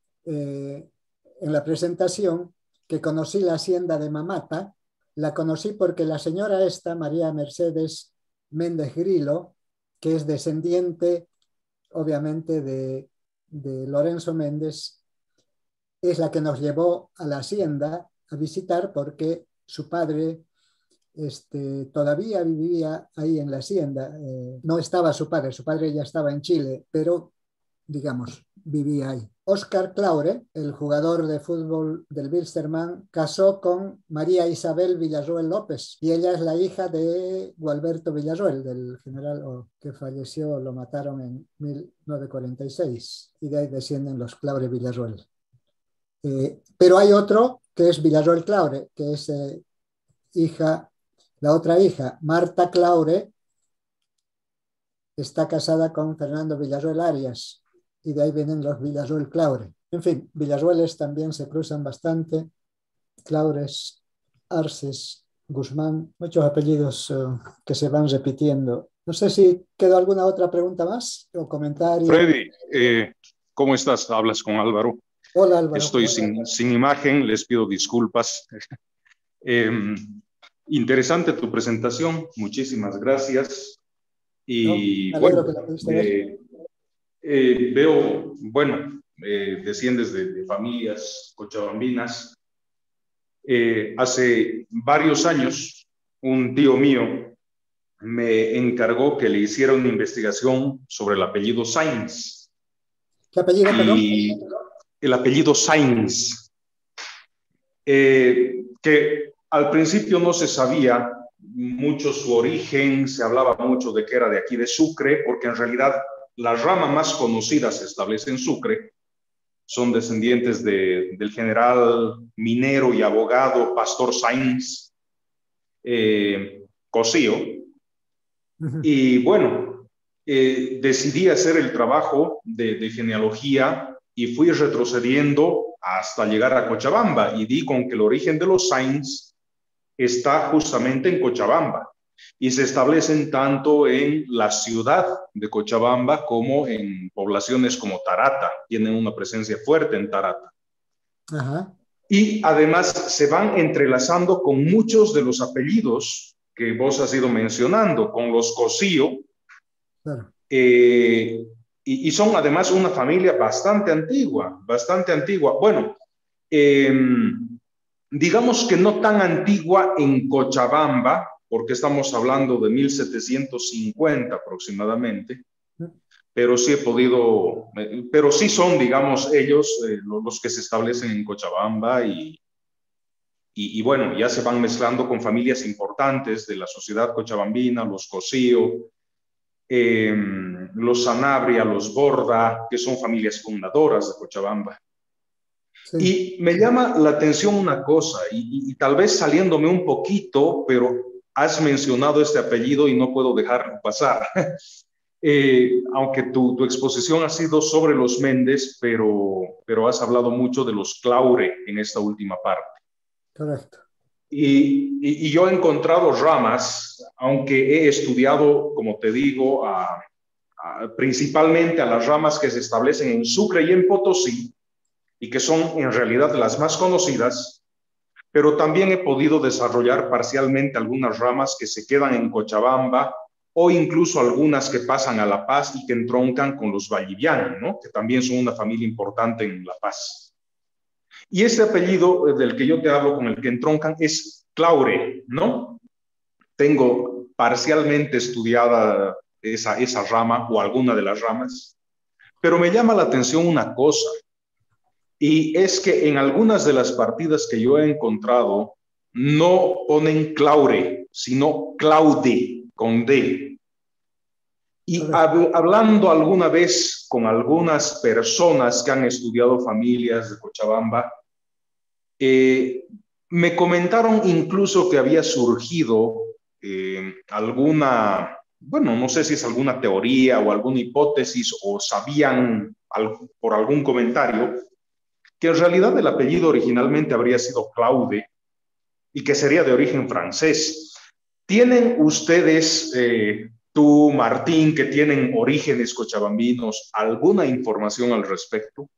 la presentación que conocí la hacienda de Mamata. La conocí porque la señora esta, María Mercedes Méndez Grillo, que es descendiente obviamente de Lorenzo Méndez, es la que nos llevó a la hacienda a visitar porque su padre todavía vivía ahí en la hacienda. No estaba su padre ya estaba en Chile, pero digamos, vivía ahí. Óscar Claure, el jugador de fútbol del Wilstermann, casó con María Isabel Villarroel López y ella es la hija de Gualberto Villarroel, del general que falleció, lo mataron en 1946 y de ahí descienden los Claure Villarroel. Pero hay otro que es Villarroel Claure, que es la otra hija, Marta Claure, está casada con Fernando Villarroel Arias, y de ahí vienen los Villarroel Claure. En fin, Villarroeles también se cruzan bastante, Claures, Arces, Guzmán, muchos apellidos que se van repitiendo. No sé si quedó alguna otra pregunta más o comentario. Freddy, ¿cómo estás? Hablas con Álvaro. Hola, Álvaro. Estoy sin imagen, les pido disculpas. Interesante tu presentación, muchísimas gracias. Y no, bueno, que la pudiste ver. veo, bueno, desciendes de familias cochabambinas. Hace varios años, un tío mío me encargó que le hiciera una investigación sobre el apellido Sainz. ¿Qué apellido, perdón? El apellido Sainz, que al principio no se sabía mucho su origen, se hablaba mucho de que era de aquí de Sucre, porque en realidad la rama más conocida se establece en Sucre, son descendientes del general minero y abogado Pastor Sainz Cosío. Y bueno, decidí hacer el trabajo de genealogía y fui retrocediendo hasta llegar a Cochabamba y di con que el origen de los Sainz está justamente en Cochabamba y se establecen tanto en la ciudad de Cochabamba como en poblaciones como Tarata. Tienen una presencia fuerte en Tarata. Ajá. Y además se van entrelazando con muchos de los apellidos que vos has ido mencionando, con los Cosío. Claro. Y son además una familia bastante antigua, bastante antigua. Bueno, digamos que no tan antigua en Cochabamba, porque estamos hablando de 1750 aproximadamente, pero sí he podido, pero sí son, digamos, ellos los que se establecen en Cochabamba y bueno, ya se van mezclando con familias importantes de la sociedad cochabambina, los Cosío, los Sanabria, los Borda, que son familias fundadoras de Cochabamba. Sí. Y me llama la atención una cosa, y tal vez saliéndome un poquito, pero has mencionado este apellido y no puedo dejarlo pasar. Aunque tu exposición ha sido sobre los Méndez, pero has hablado mucho de los Claure en esta última parte. Correcto. Y yo he encontrado ramas, aunque he estudiado, como te digo, principalmente a las ramas que se establecen en Sucre y en Potosí, y que son en realidad las más conocidas, pero también he podido desarrollar parcialmente algunas ramas que se quedan en Cochabamba o incluso algunas que pasan a La Paz y que entroncan con los vallivianos, ¿no? Que también son una familia importante en La Paz. Y este apellido del que yo te hablo, con el que entroncan, es Claure, ¿no? Tengo parcialmente estudiada esa rama o alguna de las ramas, pero me llama la atención una cosa, y es que en algunas de las partidas que yo he encontrado no ponen Claure, sino Claude, con D. Y hablando alguna vez con algunas personas que han estudiado familias de Cochabamba, Me comentaron incluso que había surgido alguna, bueno, no sé si es alguna teoría o alguna hipótesis o sabían por algún comentario que en realidad el apellido originalmente habría sido Claude y que sería de origen francés. ¿Tienen ustedes, tú, Martín, que tienen orígenes cochabambinos, alguna información al respecto?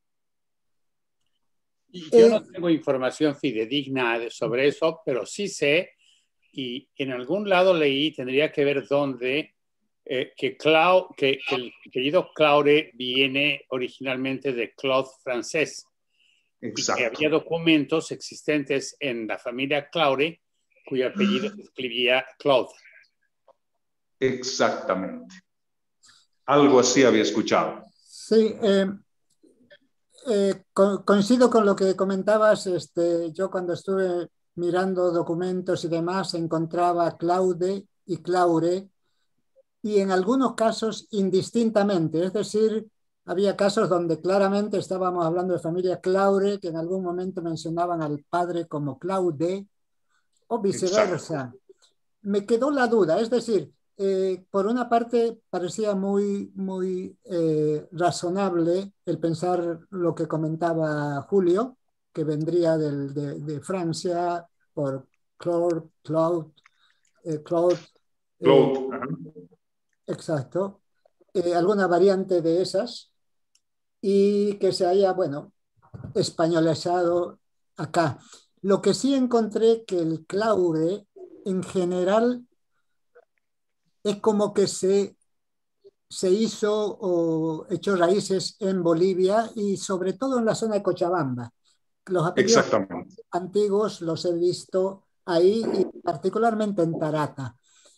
Yo no tengo información fidedigna sobre eso, pero sí sé, y en algún lado leí, tendría que ver dónde, que el apellido Claude viene originalmente de Claude francés. Exacto. Y que había documentos existentes en la familia Claude cuyo apellido se escribía Claude. Exactamente. Algo así había escuchado. Sí, coincido con lo que comentabas. Yo cuando estuve mirando documentos y demás encontraba Claude y Claure, y en algunos casos indistintamente, es decir, había casos donde claramente estábamos hablando de familia Claure, que en algún momento mencionaban al padre como Claude, o viceversa. Exacto. Me quedó la duda, es decir, por una parte parecía muy razonable el pensar lo que comentaba Julio, que vendría de Francia por Claude, exacto, alguna variante de esas, y que se haya, bueno, españolizado acá. Lo que sí encontré que el Claude en general es como que se hizo o echó raíces en Bolivia y sobre todo en la zona de Cochabamba. Los apellidos antiguos los he visto ahí y particularmente en Tarata.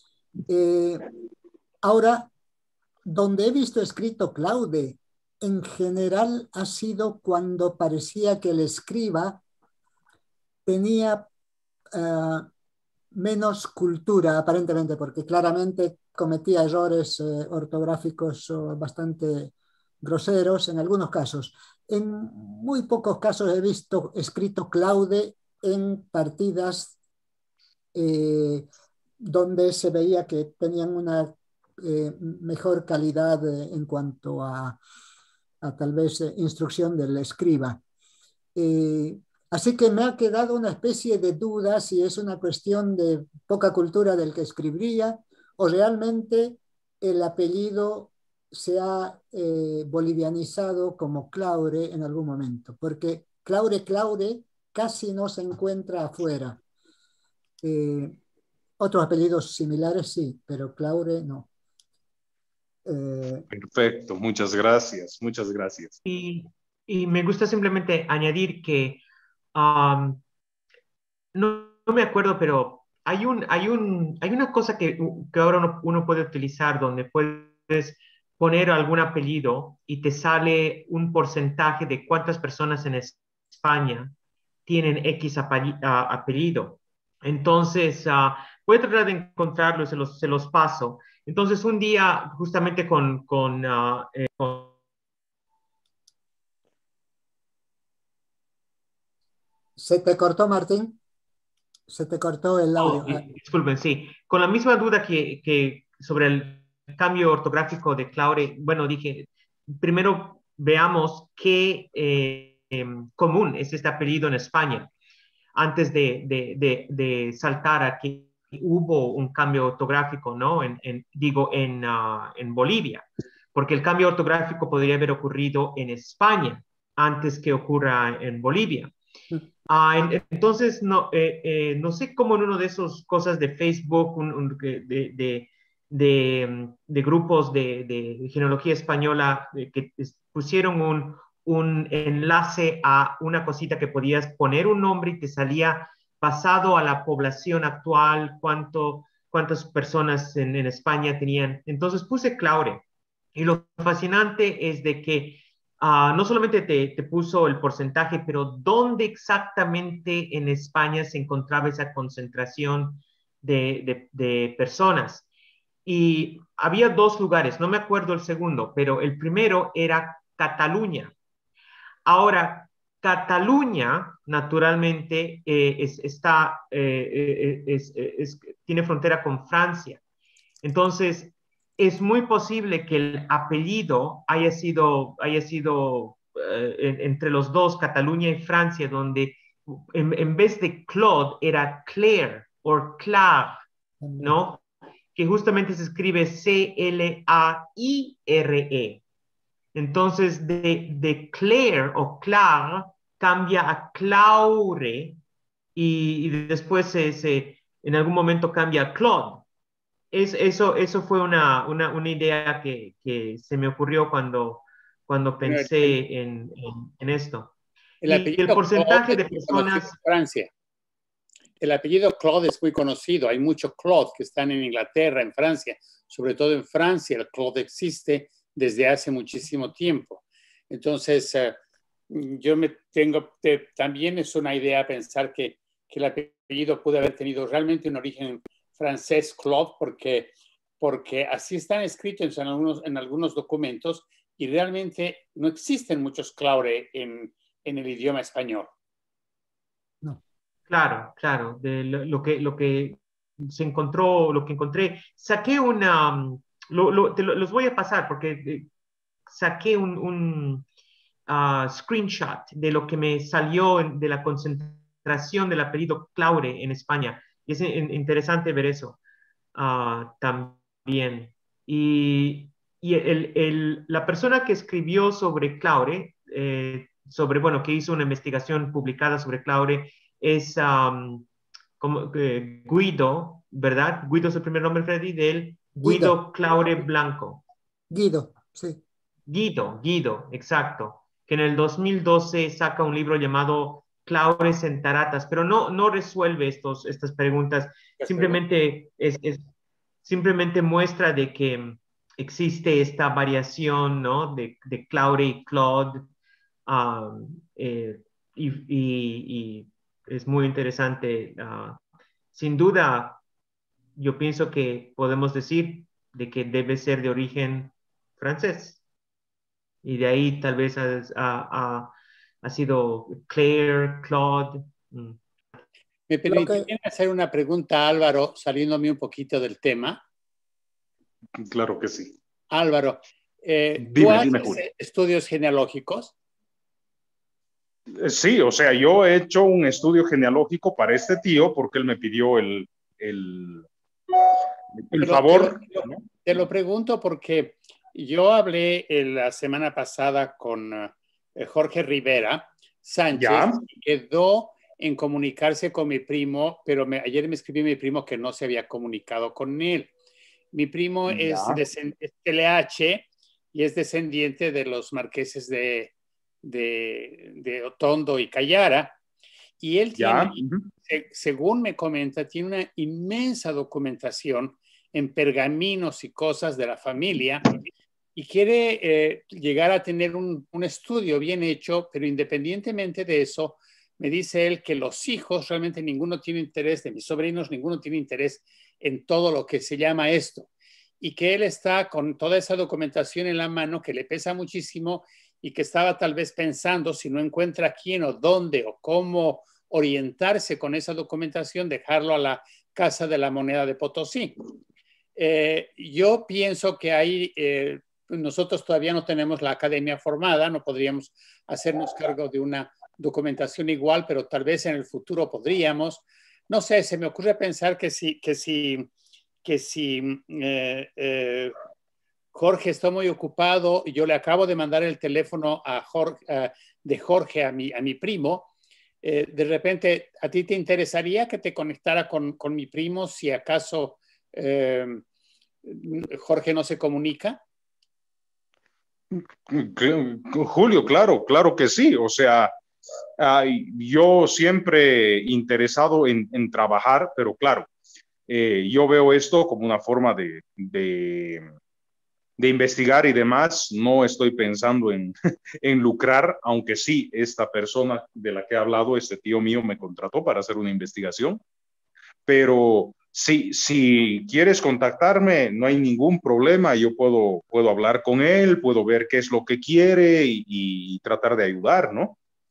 Ahora, donde he visto escrito Claude, en general ha sido cuando parecía que el escriba tenía menos cultura, aparentemente, porque claramente cometía errores ortográficos bastante groseros en algunos casos. En muy pocos casos he visto escrito Claude en partidas donde se veía que tenían una mejor calidad en cuanto a tal vez instrucción del escriba. Así que me ha quedado una especie de duda si es una cuestión de poca cultura del que escribiría o realmente el apellido se ha bolivianizado como Claure en algún momento, porque Claure casi no se encuentra afuera. Otros apellidos similares sí, pero Claure no. Perfecto, muchas gracias, muchas gracias. Y me gusta simplemente añadir que no me acuerdo, pero hay una cosa que ahora uno puede utilizar donde puedes poner algún apellido y te sale un porcentaje de cuántas personas en España tienen X apellido. Entonces, voy a tratar de encontrarlo, se los paso. Entonces, un día, justamente con ¿Se te cortó, Martín? Se te cortó el audio. Disculpen, sí. Con la misma duda que sobre el cambio ortográfico de Claure, bueno, dije, primero veamos qué común es este apellido en España, antes de saltar a que hubo un cambio ortográfico, ¿no? En Bolivia, porque el cambio ortográfico podría haber ocurrido en España antes que ocurra en Bolivia. Entonces, no sé cómo en uno de esos cosas de Facebook, de grupos de genealogía española, que pusieron un enlace a una cosita que podías poner un nombre y te salía basado a la población actual, cuántas personas en España tenían. Entonces puse Claure. Y lo fascinante es de que no solamente te puso el porcentaje, pero dónde exactamente en España se encontraba esa concentración de personas. Y había dos lugares, no me acuerdo el segundo, pero el primero era Cataluña. Ahora, Cataluña, naturalmente, tiene frontera con Francia. Entonces, es muy posible que el apellido haya sido entre los dos, Cataluña y Francia, donde en vez de Claude era Claire o Clare, ¿no? Que justamente se escribe C-L-A-I-R-E. Entonces, de Claire o Clare cambia a Claure y después en algún momento cambia a Claude. Eso fue una idea que se me ocurrió cuando pensé en esto. Y el porcentaje de personas... Francia. El apellido Claude es muy conocido. Hay muchos Claude que están en Inglaterra, en Francia. Sobre todo en Francia, el Claude existe desde hace muchísimo tiempo. Entonces, también es una idea pensar que el apellido puede haber tenido realmente un origen francés, Claude, porque así están escritos en algunos documentos y realmente no existen muchos Claure en el idioma español. No. Claro. Lo que se encontró, lo que encontré, saqué los voy a pasar porque saqué un screenshot de lo que me salió de la concentración del apellido Claure en España. Y es interesante ver eso también. Y la persona que escribió sobre Claure, que hizo una investigación publicada sobre Claure, es Guido, ¿verdad? Guido es el primer nombre, Freddy, de él. Guido Claure Blanco. Guido, sí. Guido, exacto. Que en el 2012 saca un libro llamado Claures en Taratas, pero no resuelve estas preguntas. Simplemente muestra de que existe esta variación, ¿no? de Claure y Claude. Y es muy interesante. Sin duda, yo pienso que podemos decir de que debe ser de origen francés. Y de ahí tal vez ha sido Claire, Claude. ¿Me permitirían hacer una pregunta, Álvaro, saliéndome un poquito del tema? Claro que sí. Álvaro, ¿tú haces estudios genealógicos? Sí, o sea, yo he hecho un estudio genealógico para este tío porque él me pidió el favor. Te lo pregunto porque yo hablé la semana pasada con Jorge Rivera Sánchez, y quedó en comunicarse con mi primo, pero ayer me escribió mi primo que no se había comunicado con él. Mi primo es TLH y es descendiente de los marqueses de Otondo y Callara, y él tiene, según me comenta, tiene una inmensa documentación en pergaminos y cosas de la familia y quiere llegar a tener un estudio bien hecho, pero independientemente de eso, me dice él que los hijos, realmente ninguno tiene interés, de mis sobrinos, ninguno tiene interés en todo lo que se llama esto, y que él está con toda esa documentación en la mano que le pesa muchísimo y que estaba tal vez pensando, si no encuentra quién o dónde o cómo orientarse con esa documentación, dejarlo a la Casa de la Moneda de Potosí. Yo pienso que ahí nosotros todavía no tenemos la academia formada, no podríamos hacernos cargo de una documentación igual, pero tal vez en el futuro podríamos. No sé, se me ocurre pensar que si Jorge está muy ocupado y yo le acabo de mandar el teléfono de Jorge a mi primo, de repente, ¿a ti te interesaría que te conectara con mi primo si acaso Jorge no se comunica? Julio, claro que sí. O sea, yo siempre interesado en trabajar, pero claro, yo veo esto como una forma de investigar y demás. No estoy pensando en lucrar, aunque sí, esta persona de la que he hablado, este tío mío, me contrató para hacer una investigación. Pero si quieres contactarme, no hay ningún problema. Yo puedo hablar con él, puedo ver qué es lo que quiere y tratar de ayudar, ¿no?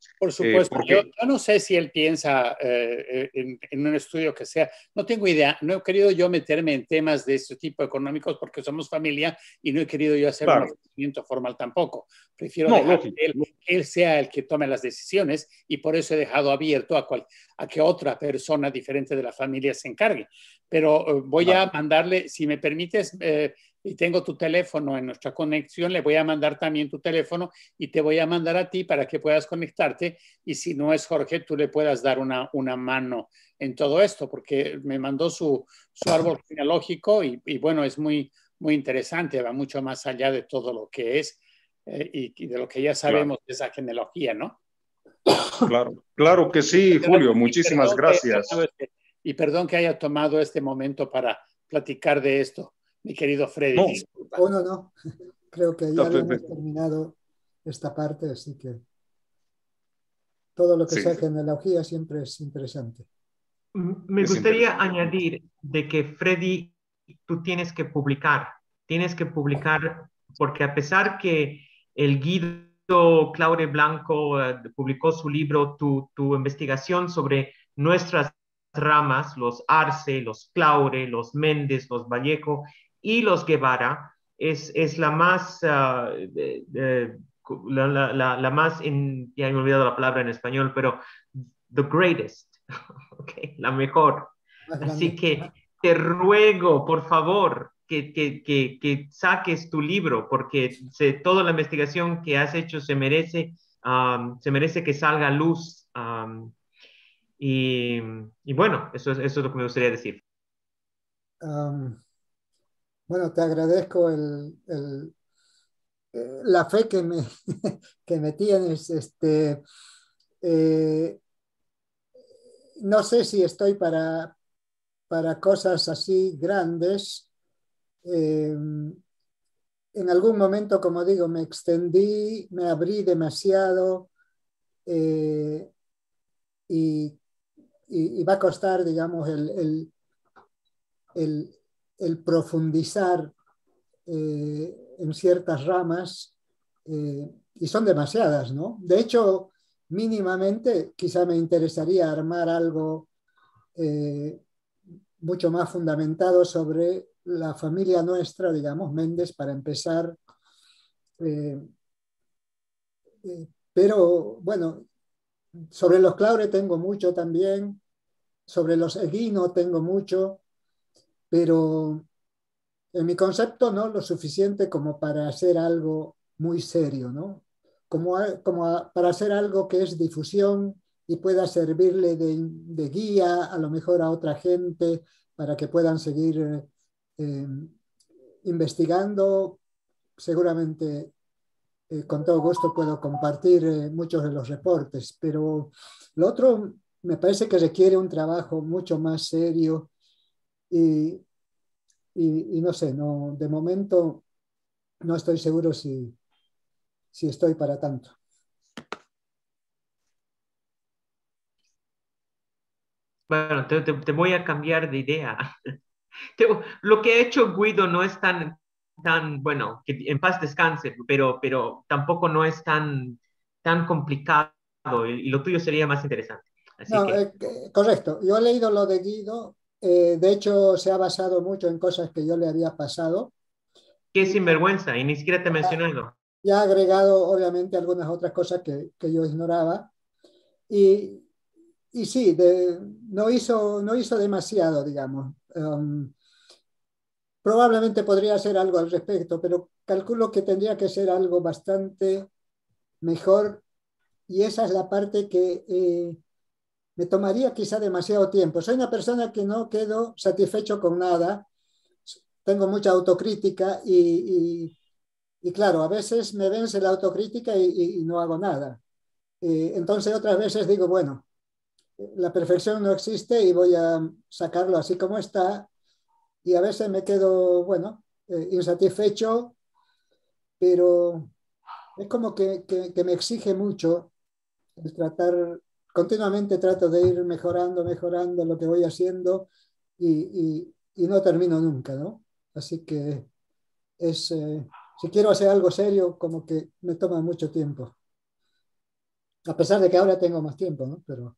Por supuesto, Porque, yo no sé si él piensa en un estudio que sea, no tengo idea, no he querido yo meterme en temas de este tipo económicos porque somos familia y no he querido yo hacer un claro, ofrecimiento formal tampoco. Prefiero no, dejar que lógico. él sea el que tome las decisiones y por eso he dejado abierto a que otra persona diferente de la familia se encargue. Pero voy a mandarle, si me permites, y tengo tu teléfono en nuestra conexión, le voy a mandar también tu teléfono y te voy a mandar a ti para que puedas conectarte y si no es Jorge, tú le puedas dar una mano en todo esto, porque me mandó su árbol genealógico y bueno, es muy, muy interesante, va mucho más allá de todo lo que es y de lo que ya sabemos de esa genealogía, ¿no? Claro, claro que sí, Julio, muchísimas gracias. Y perdón que haya tomado este momento para platicar de esto, mi querido Freddy, No, disculpa. Oh, no. Creo que ya habíamos terminado esta parte, así que todo lo que sí, sea genealogía siempre es interesante. Me es gustaría interesante. añadir de que Freddy, tú tienes que publicar, porque a pesar que el Guido Claure Blanco publicó su libro, tu investigación sobre nuestras ramas, los Arce, los Claure, los Méndez, los Vallejo y los Guevara, es la más, la más, ya me he olvidado la palabra en español, pero the greatest. Okay, la mejor. Más Así grande. que te ruego, por favor, que saques tu libro, porque toda la investigación que has hecho se merece que salga a luz. Y bueno, eso es lo que me gustaría decir. Bueno, te agradezco la fe que me tienes. Eh, no sé si estoy para cosas así grandes. En algún momento, como digo, me extendí, me abrí demasiado eh, y, y, va a costar, digamos, el, el profundizar en ciertas ramas y son demasiadas, ¿no? De hecho, mínimamente quizá me interesaría armar algo mucho más fundamentado sobre la familia nuestra, digamos, Méndez, para empezar. Eh, pero bueno, sobre los Claure tengo mucho también, sobre los Eguino tengo mucho, pero en mi concepto no lo suficiente como para hacer algo muy serio, ¿no? Como para hacer algo que es difusión y pueda servirle de guía a lo mejor a otra gente para que puedan seguir eh, investigando. Seguramente con todo gusto puedo compartir muchos de los reportes, pero lo otro me parece que requiere un trabajo mucho más serio y, y no sé, no, de momento no estoy seguro si estoy para tanto. Bueno, te voy a cambiar de idea. Lo que ha hecho Guido no es tan bueno, que en paz descanse, pero tampoco no es tan complicado y lo tuyo sería más interesante. Así No, que, correcto. Yo he leído lo de Guido. De hecho, se ha basado mucho en cosas que yo le había pasado. qué Y sinvergüenza, y ni siquiera te he mencionado. ya ha agregado, obviamente, algunas otras cosas que yo ignoraba. Y, y sí, no hizo demasiado, digamos. Probablemente podría hacer algo al respecto, pero calculo que tendría que ser algo bastante mejor. Y esa es la parte que me tomaría quizá demasiado tiempo. Soy una persona que no quedo satisfecho con nada, tengo mucha autocrítica y claro, a veces me vence la autocrítica y no hago nada. Entonces otras veces digo, bueno, la perfección no existe y voy a sacarlo así como está y a veces me quedo, bueno, insatisfecho, pero es como que me exige mucho el tratar, continuamente trato de ir mejorando lo que voy haciendo y no termino nunca, ¿no? Así que si quiero hacer algo serio, como que me toma mucho tiempo. A pesar de que ahora tengo más tiempo, ¿no? Pero...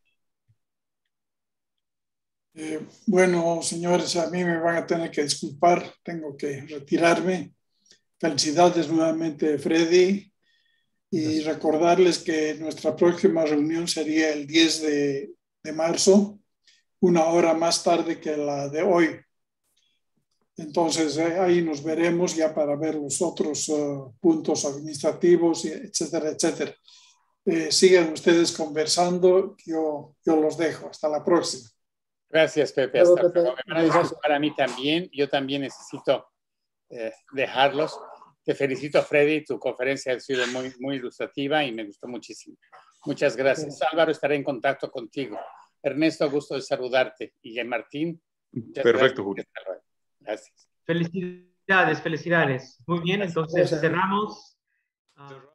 bueno, señores, a mí me van a tener que disculpar, tengo que retirarme. Felicidades nuevamente, Freddy, y recordarles que nuestra próxima reunión sería el 10 de marzo, una hora más tarde que la de hoy. Entonces, ahí nos veremos ya para ver los otros puntos administrativos, etcétera, etcétera. Sigan ustedes conversando, yo los dejo. Hasta la próxima. Gracias, Pepe. Hasta luego. Me van a disculpar a mí también. Yo también necesito dejarlos. Te felicito, Freddy. Tu conferencia ha sido muy, muy ilustrativa y me gustó muchísimo. Muchas gracias. Álvaro, estaré en contacto contigo. Ernesto, gusto de saludarte. Y Martín. Perfecto, Julio. Gracias. Felicidades, felicidades. Muy bien, entonces cerramos.